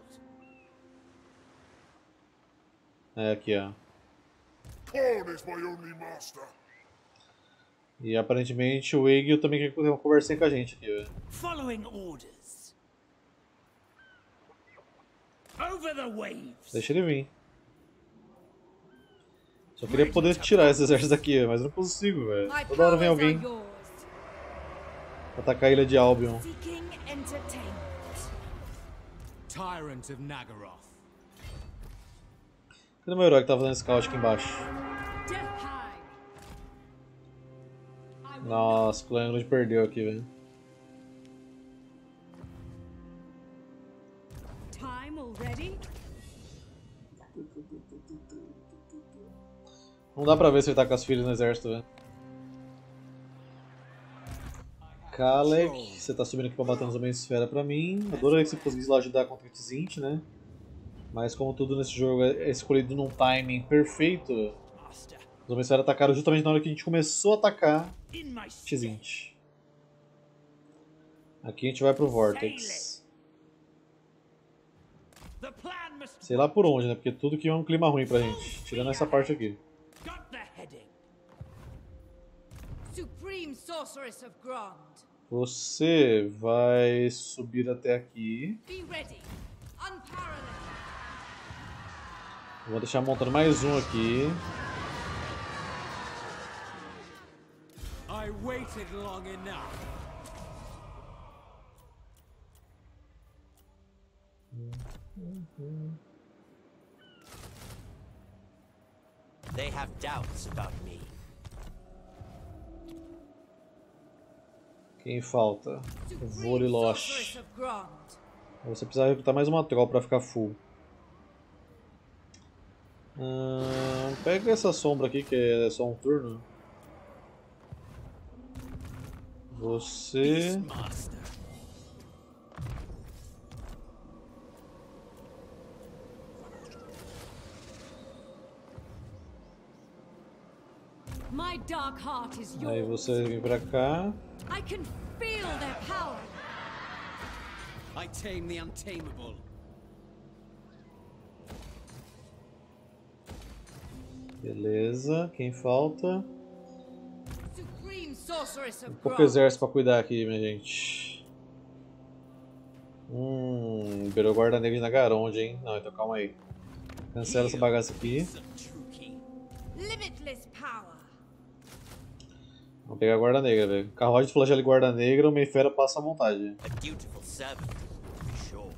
É, aqui, ó. Pawn is my only master. E aparentemente o Egil também quer conversar com a gente aqui, velho. Following orders. Over the waves. Deixa ele vir. Só queria poder tirar esse exército daqui, mas não consigo, velho. My Toda hora vem powers are alguém yours. atacar a ilha de Albion. Seeking entertainment. Tyrant of Nagaroth. Cadê o meu herói que tá fazendo scout aqui embaixo? Deathhide. I will Nossa, o Clanglund perdeu aqui, velho. time already? Não dá pra ver se ele tá com as filhas no exército, velho. Kalek, você tá subindo aqui pra bater nos Homens Esfera pra mim. Adoraria que você conseguisse lá ajudar contra o Tzint, né? Mas como tudo nesse jogo é escolhido num timing perfeito, Master. os Homens Esfera atacaram justamente na hora que a gente começou a atacar In my Tzint. Aqui a gente vai pro Vortex. The plan must Sei lá por onde, né? Porque tudo que é um clima ruim pra gente. Tirando essa parte aqui. got the heading. Supreme Supreme Sorceress of Grond. Você vai subir até aqui. Be ready. Unparalleled. Vou deixar montando mais um aqui. I waited long enough. They have doubts about me. Quem falta? Supreme Vorilosh. Sorceress of Grond. Você precisa recrutar mais uma tropa pra ficar full. Hum, pega essa sombra aqui que é só um turno. Você. Master. My dark heart is Aí yours. você vem pra cá. I can feel their power. I tame the untamable. Beleza, quem falta? Supreme Sorceress of Pouco Grond. exército pra cuidar aqui, minha gente. Hum, liberou guarda negra de Nagaronde, hein? Não, então calma aí. Cancela essa bagaça aqui. Limitless power. Vamos pegar a guarda negra, velho. Carruagem de flagelo e guarda negra, o Meifera passa à vontade. A dutiful servant, to be sure.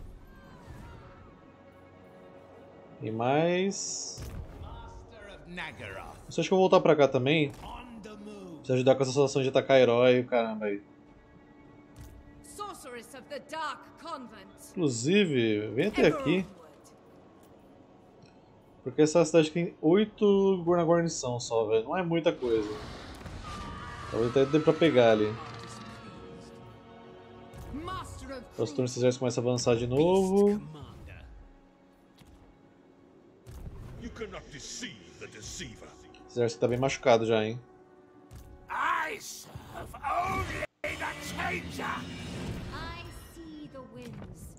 E mais. Master of Nagara. Você acha que eu vou voltar pra cá também? On the move. Precisa ajudar com essa situação de atacar herói, caramba aí. Sorceress of the Dark Convent. Inclusive, vem até Ever aqui. onward. Porque essa cidade tem oito na guarnição só, velho. Não é muita coisa. Talvez até dê pra pegar ali. Master of Próximo turno Truth. esse exército começa a avançar de novo. Commander. You cannot deceive the deceiver. Esse exército tá bem machucado já, hein? I serve only the changer. I see the winds.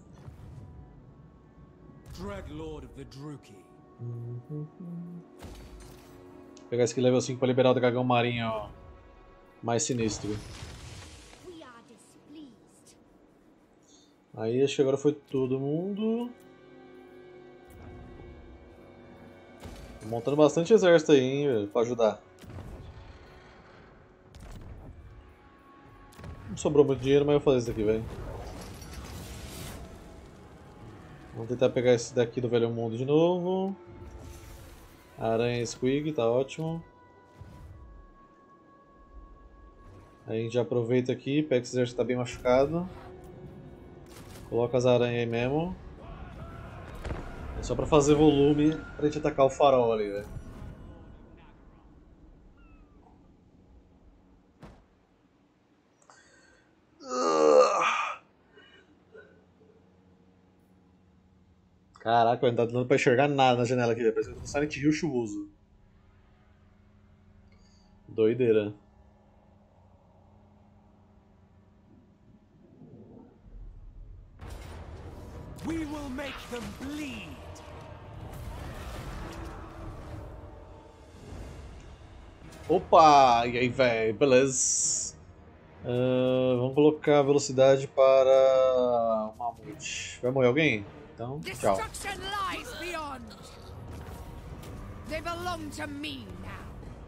Dreadlord of the Druki. Vou pegar esse aqui level cinco pra liberar o dragão marinho, ó, mais sinistro. We are displeased. Aí acho que agora foi todo mundo. Tô montando bastante exército aí, hein, velho, pra ajudar. Não sobrou muito dinheiro, mas eu vou fazer isso aqui, velho. Vamos tentar pegar esse daqui do Velho Mundo de novo. Aranha Squig, tá ótimo. Aí a gente já aproveita aqui, pega esse exército que tá bem machucado. Coloca as aranhas aí mesmo. É só pra fazer volume pra gente atacar o farol ali, velho. Caraca, não tá dando pra enxergar nada na janela aqui, parece que eu tô no Silent Hill chuvoso. Doideira. We will make them bleed. Opa! E aí, velho, beleza. Uh, vamos colocar a velocidade para o Mamute. Vai morrer alguém? Então, tchau. Destruction lies beyond. They belong to me now.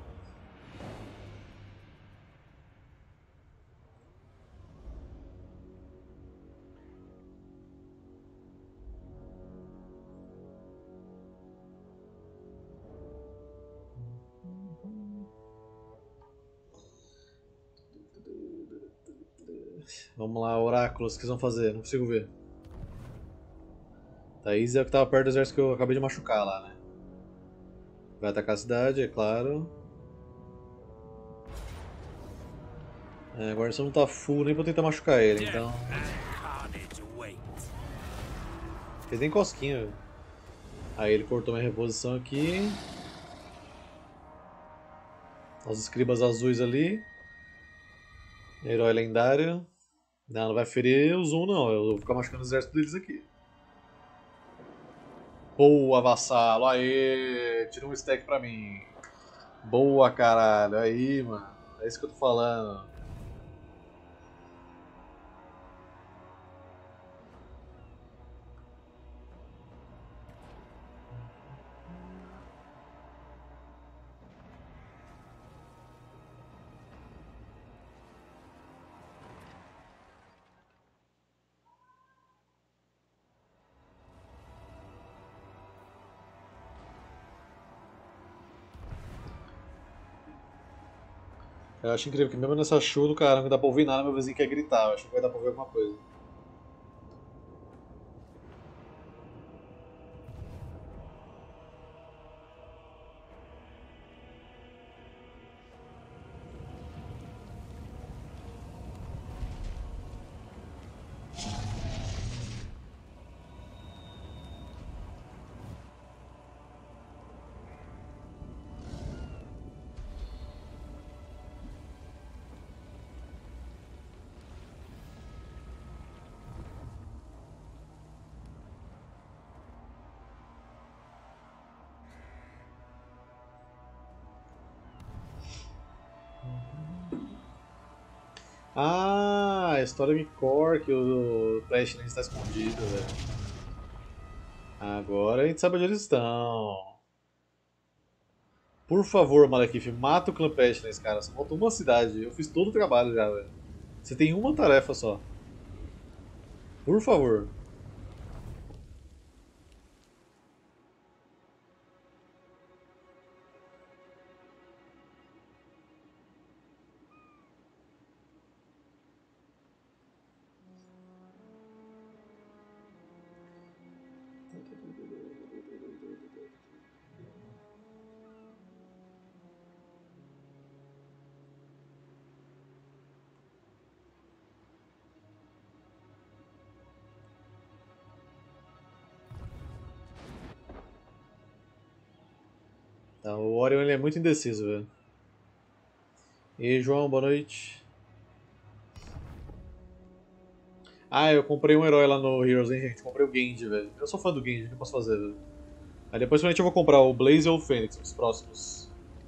Vamos lá, oráculos, o que vocês vão fazer? Não consigo ver. Thaís é o que tava perto do exército que eu acabei de machucar lá, né? Vai atacar a cidade, é claro. É, a guarnição não tá full nem pra eu tentar machucar ele, então. Carnage wait. Fez nem cosquinha, velho. Aí ele cortou minha reposição aqui. Os escribas azuis ali. Herói lendário. Não, não vai ferir o Zoom não, eu vou ficar machucando o exército deles aqui. Boa, vassalo, aê! Tira um stack pra mim. Boa, caralho, aí, mano. É isso que eu tô falando. Eu acho incrível que mesmo nessa chuva do caramba, não dá pra ouvir nada, meu vizinho quer gritar. Eu acho que vai dar pra ouvir alguma coisa. Ah, a história me cor que o Pestilence está escondido, velho. Agora a gente sabe onde eles estão. Por favor, Malekith, mata o clã Pestilence, cara. Só falta uma cidade. Eu fiz todo o trabalho já, velho. Você tem uma tarefa só. Por favor. Tá, o Orion ele é muito indeciso, velho. E aí, João, boa noite. Ah, eu comprei um herói lá no Heroes, hein, gente? Comprei o Genji, velho. Eu sou fã do Genji, o que eu posso fazer, velho? Aí depois provavelmente eu vou comprar o Blaze ou o Fênix, os próximos.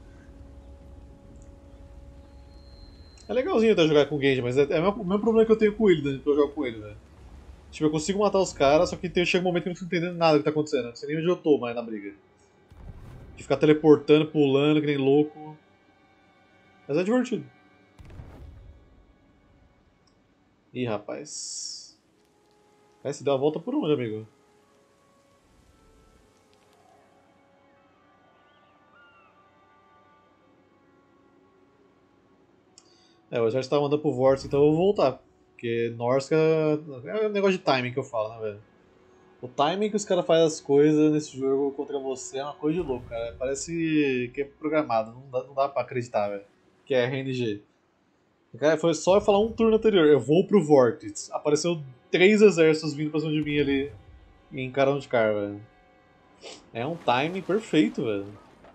É legalzinho até jogar com o Genji, mas é, é o mesmo, o mesmo problema que eu tenho com ele, né? Que eu jogo com ele, velho. Tipo, eu consigo matar os caras, só que tem, chega um momento que eu não tô entendendo nada do que tá acontecendo. Não sei nem onde eu tô mais na briga. De ficar teleportando, pulando, que nem louco. Mas é divertido. Ih, rapaz. Aí se deu a volta por onde, amigo? É, eu já estava mandando pro Vortex, então eu vou voltar. Porque Norska é um negócio de timing que eu falo, né, velho? O timing que os caras fazem as coisas nesse jogo contra você é uma coisa de louco, cara. Parece que é programado, não dá, não dá pra acreditar, velho. Que é R N G. Cara, foi só eu falar um turno anterior, eu vou pro Vortex. Apareceu três exércitos vindo pra cima de mim ali em Carão de Car, velho. É um timing perfeito, velho.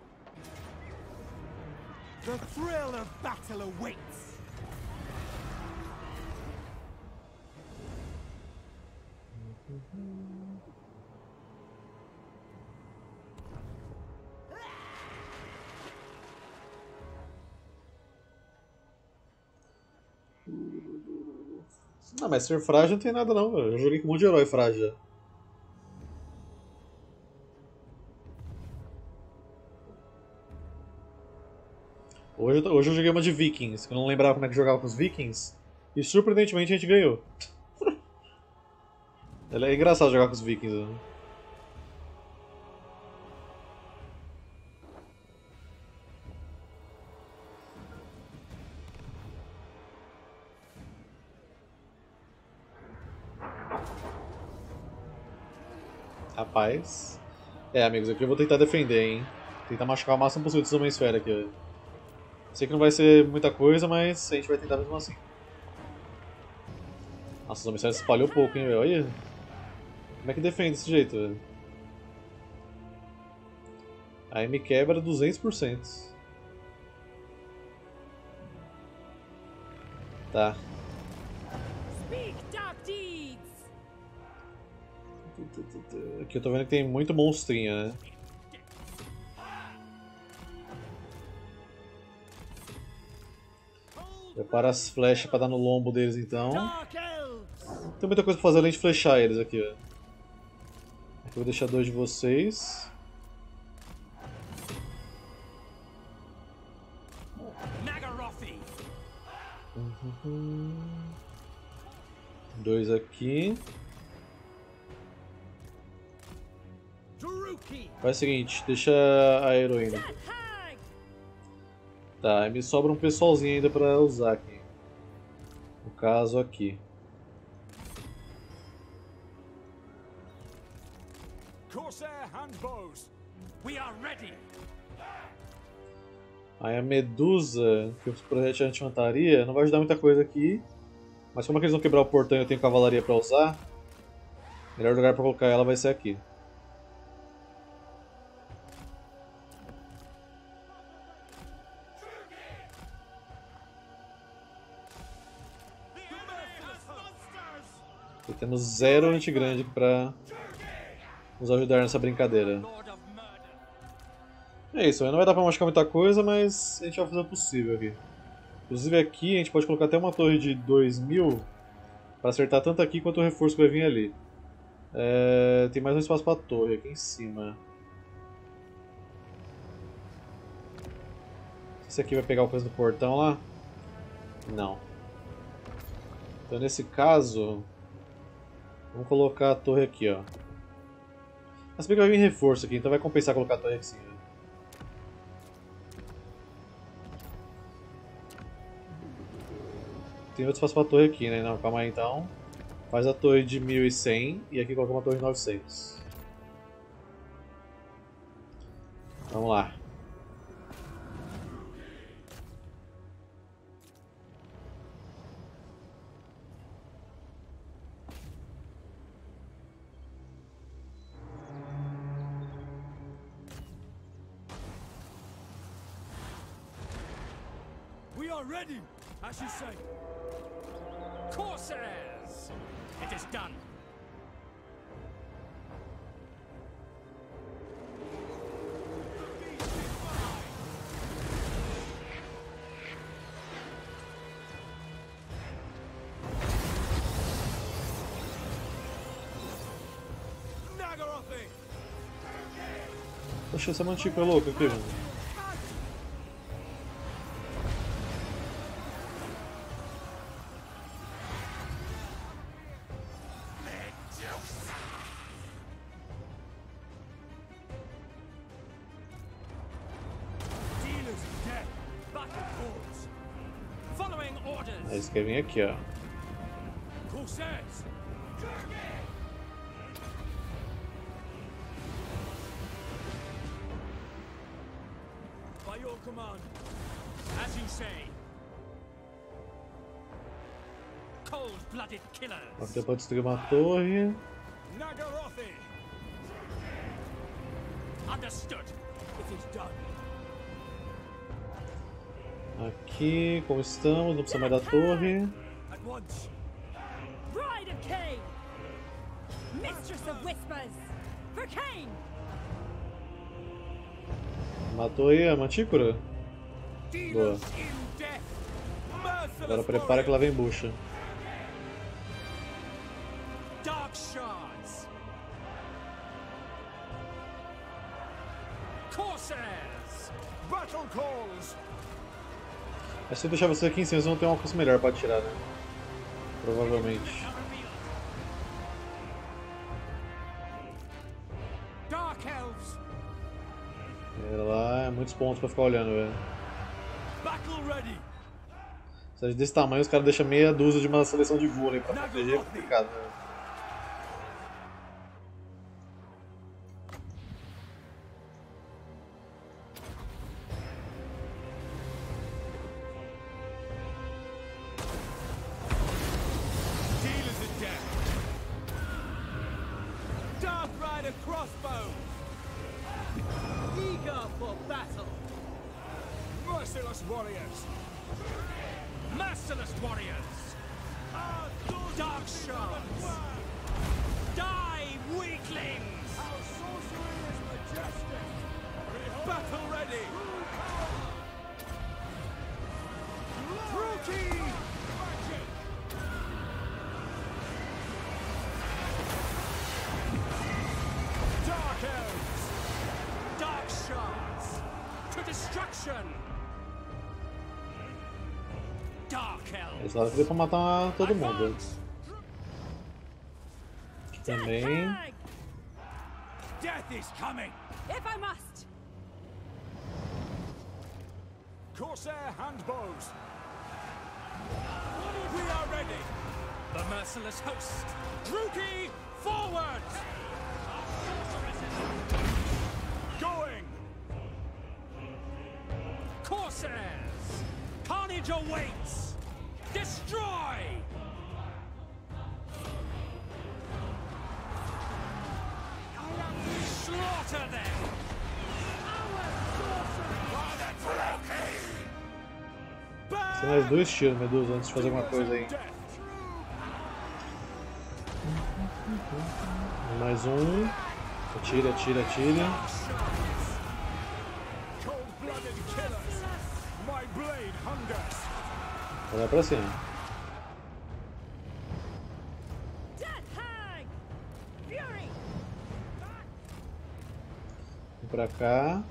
The thrill of battle awaits. Ah, mas ser frágil não tem nada não, velho. Eu joguei com um monte de herói frágil. Hoje, eu- hoje eu joguei uma de Vikings, que eu não lembrava como é que jogava com os Vikings. E surpreendentemente a gente ganhou. É engraçado jogar com os Vikings, né? Rapaz. É, amigos, aqui eu vou tentar defender, hein? Tentar machucar o máximo possível desse homem esfera aqui, velho. Sei que não vai ser muita coisa, mas a gente vai tentar mesmo assim. Nossa, o homem esfera se espalhou pouco, hein, velho? Olha. Como é que defende desse jeito, velho? Aí me quebra duzentos por cento. Tá. Speak dark deeds. Aqui eu tô vendo que tem muito monstrinho, né? Prepara as flechas pra dar no lombo deles então. Dark elves! Não tem muita coisa pra fazer além de flechar eles aqui, ó. Aqui eu vou deixar dois de vocês. Nagarothi! Uhum. Dois aqui. Druki! Faz o seguinte, deixa a heroína. Hag! Tá, aí me sobra um pessoalzinho ainda pra usar aqui. No caso aqui. Corsair handbows! We are ready! Aí a Medusa, que os projetos anti-infantaria, não vai ajudar muita coisa aqui. Mas como é que eles vão quebrar o portão e eu tenho cavalaria pra usar, o melhor lugar pra colocar ela vai ser aqui. E temos zero anti-grande pra nos ajudar nessa brincadeira. Lord of Murder! É isso, não vai dar pra machucar muita coisa, mas a gente vai fazer o possível aqui. Inclusive aqui a gente pode colocar até uma torre de dois mil para acertar tanto aqui quanto o reforço que vai vir ali. É, tem mais um espaço para torre aqui em cima. Esse aqui vai pegar o coisa do portão lá? Não. Então nesse caso, vamos colocar a torre aqui, ó. Mas bem que vai vir reforço aqui, então vai compensar colocar a torre aqui sim. Tem outro espaço pra torre aqui, né? Não, calma aí então. Faz a torre de mil e cem e aqui coloca uma torre de novecentos. Vamos lá. We are ready, as you say. Corsairs! It is done. Nagarothi! Poxa, essa mantica é louca aqui, mano. Dealers of death! Battle calls! Following orders! Aí eles querem vir aqui, ó. Corsairs! By your command, as you say. Cold-blooded killers. Aqui pode destruir uma torre. Nagarothi. Understood. It is done. Aqui, como estamos, não precisa mais da torre. At once. Bride of Cain! Mistress of Whispers! For Cain! Matou aí a mantícora? Boa. Dealers in death. Merciless Agora prepara que lá vem bucha. Dark shards. Corsairs. Battle calls. Mas se eu deixar você aqui em cima, vocês vão ter um alcance melhor pra atirar, né? Provavelmente. Dark elves. Pera lá, é muitos pontos pra ficar olhando, velho. Battle ready. Se desse tamanho, os caras deixam meia dúzia de uma seleção de vôlei pra proteger, é complicado, né? Dealers in death. Dark Rider crossbow. Eager for battle. Merciless warriors. Merciless warriors. Dark shards. Die, weaklings. Our sorcery is majestic. Battle ready. Through Druki! Magic! Dark elves! Dark shards! To destruction! Dark elves! Esse lado deu pra matar todo mundo. Aqui também. Death is coming! If I must. Corsair handbows! We are ready! The merciless host! Druki, forward! Going! Corsairs! Carnage awaits! Destroy! Slaughter them! São mais dois tiros, Medusa, antes de fazer alguma coisa aí. Mais um. Atira, atira, atira. Vai lá pra cima. Vem pra cá.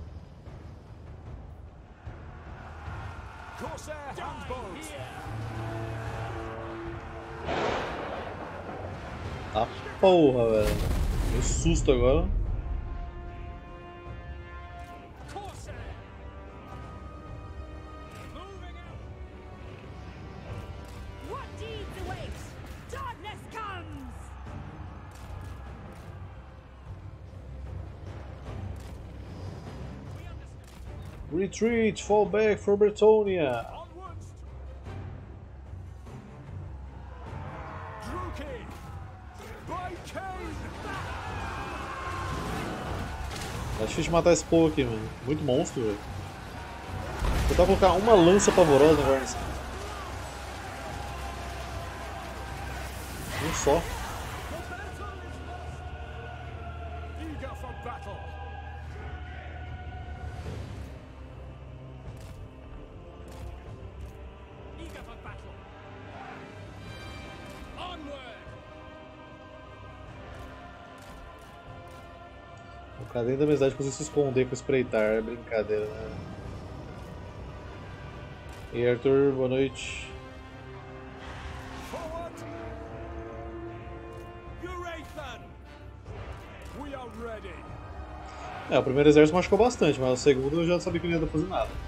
Ah, porra, velho. Que susto agora. Retreat, fall back for Bretonia. É difícil de matar esse povo aqui, mano. Muito monstro, velho. Vou tentar colocar uma lança pavorosa agora nesse. Um só. Pra dentro da minha cidade conseguir se esconder com espreitar, é brincadeira, né? E aí, Arthur, boa noite. É, o primeiro exército machucou bastante, mas o segundo eu já sabia que não ia fazer nada.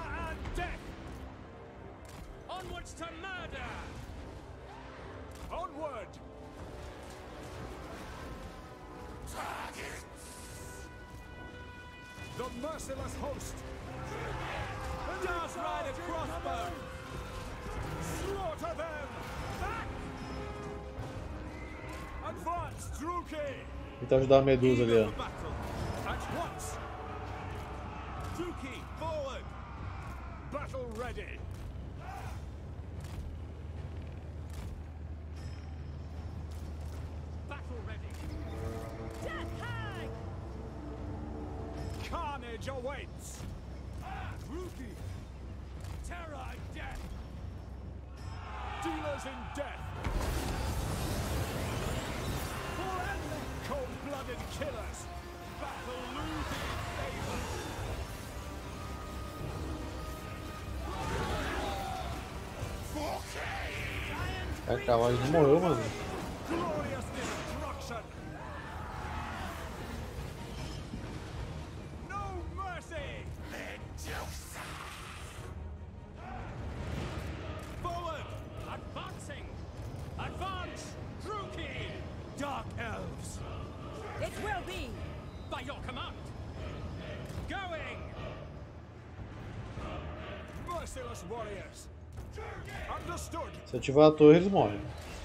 Merciless host! Dark Rider crossbow! Slaughter them! Back! Advance, Druki! Tentar ajudar a Medusa ali, ó. At once! Druki, forward! Battle ready! Battle ready! Death hag! Carnage awaits! Druki! Terror and death! Dealers in death! Cold-blooded killers! Battle losing favor! É, cavalo não morreu, mano. Glorious destruction! No mercy! Forward! Advancing! Advance! Druki! Dark elves! It will be! By your command! Going! Merciless warriors! Understood! Se ativar a torre, eles morrem.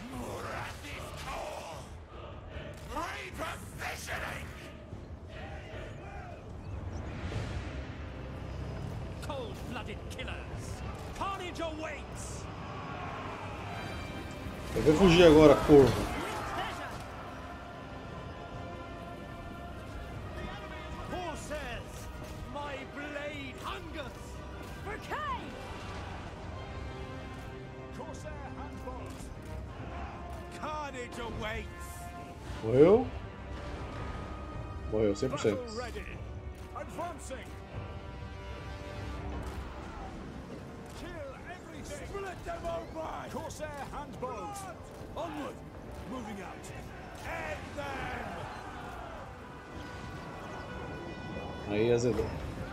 Cold-blooded killers! Carnage awaits! Eu vou fugir agora, corvo. awaits. Morreu? Morreu, cem por cento. Battle ready. Advancing. Kill everything. Split them open. Corsair handbows. Onward. Moving out. End them. Aí azedou.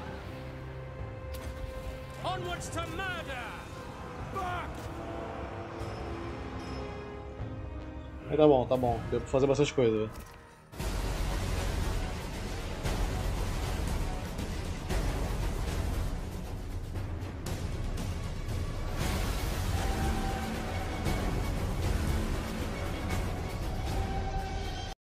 Onwards to murder. Back. Aí tá bom, tá bom. Deu pra fazer bastante coisa.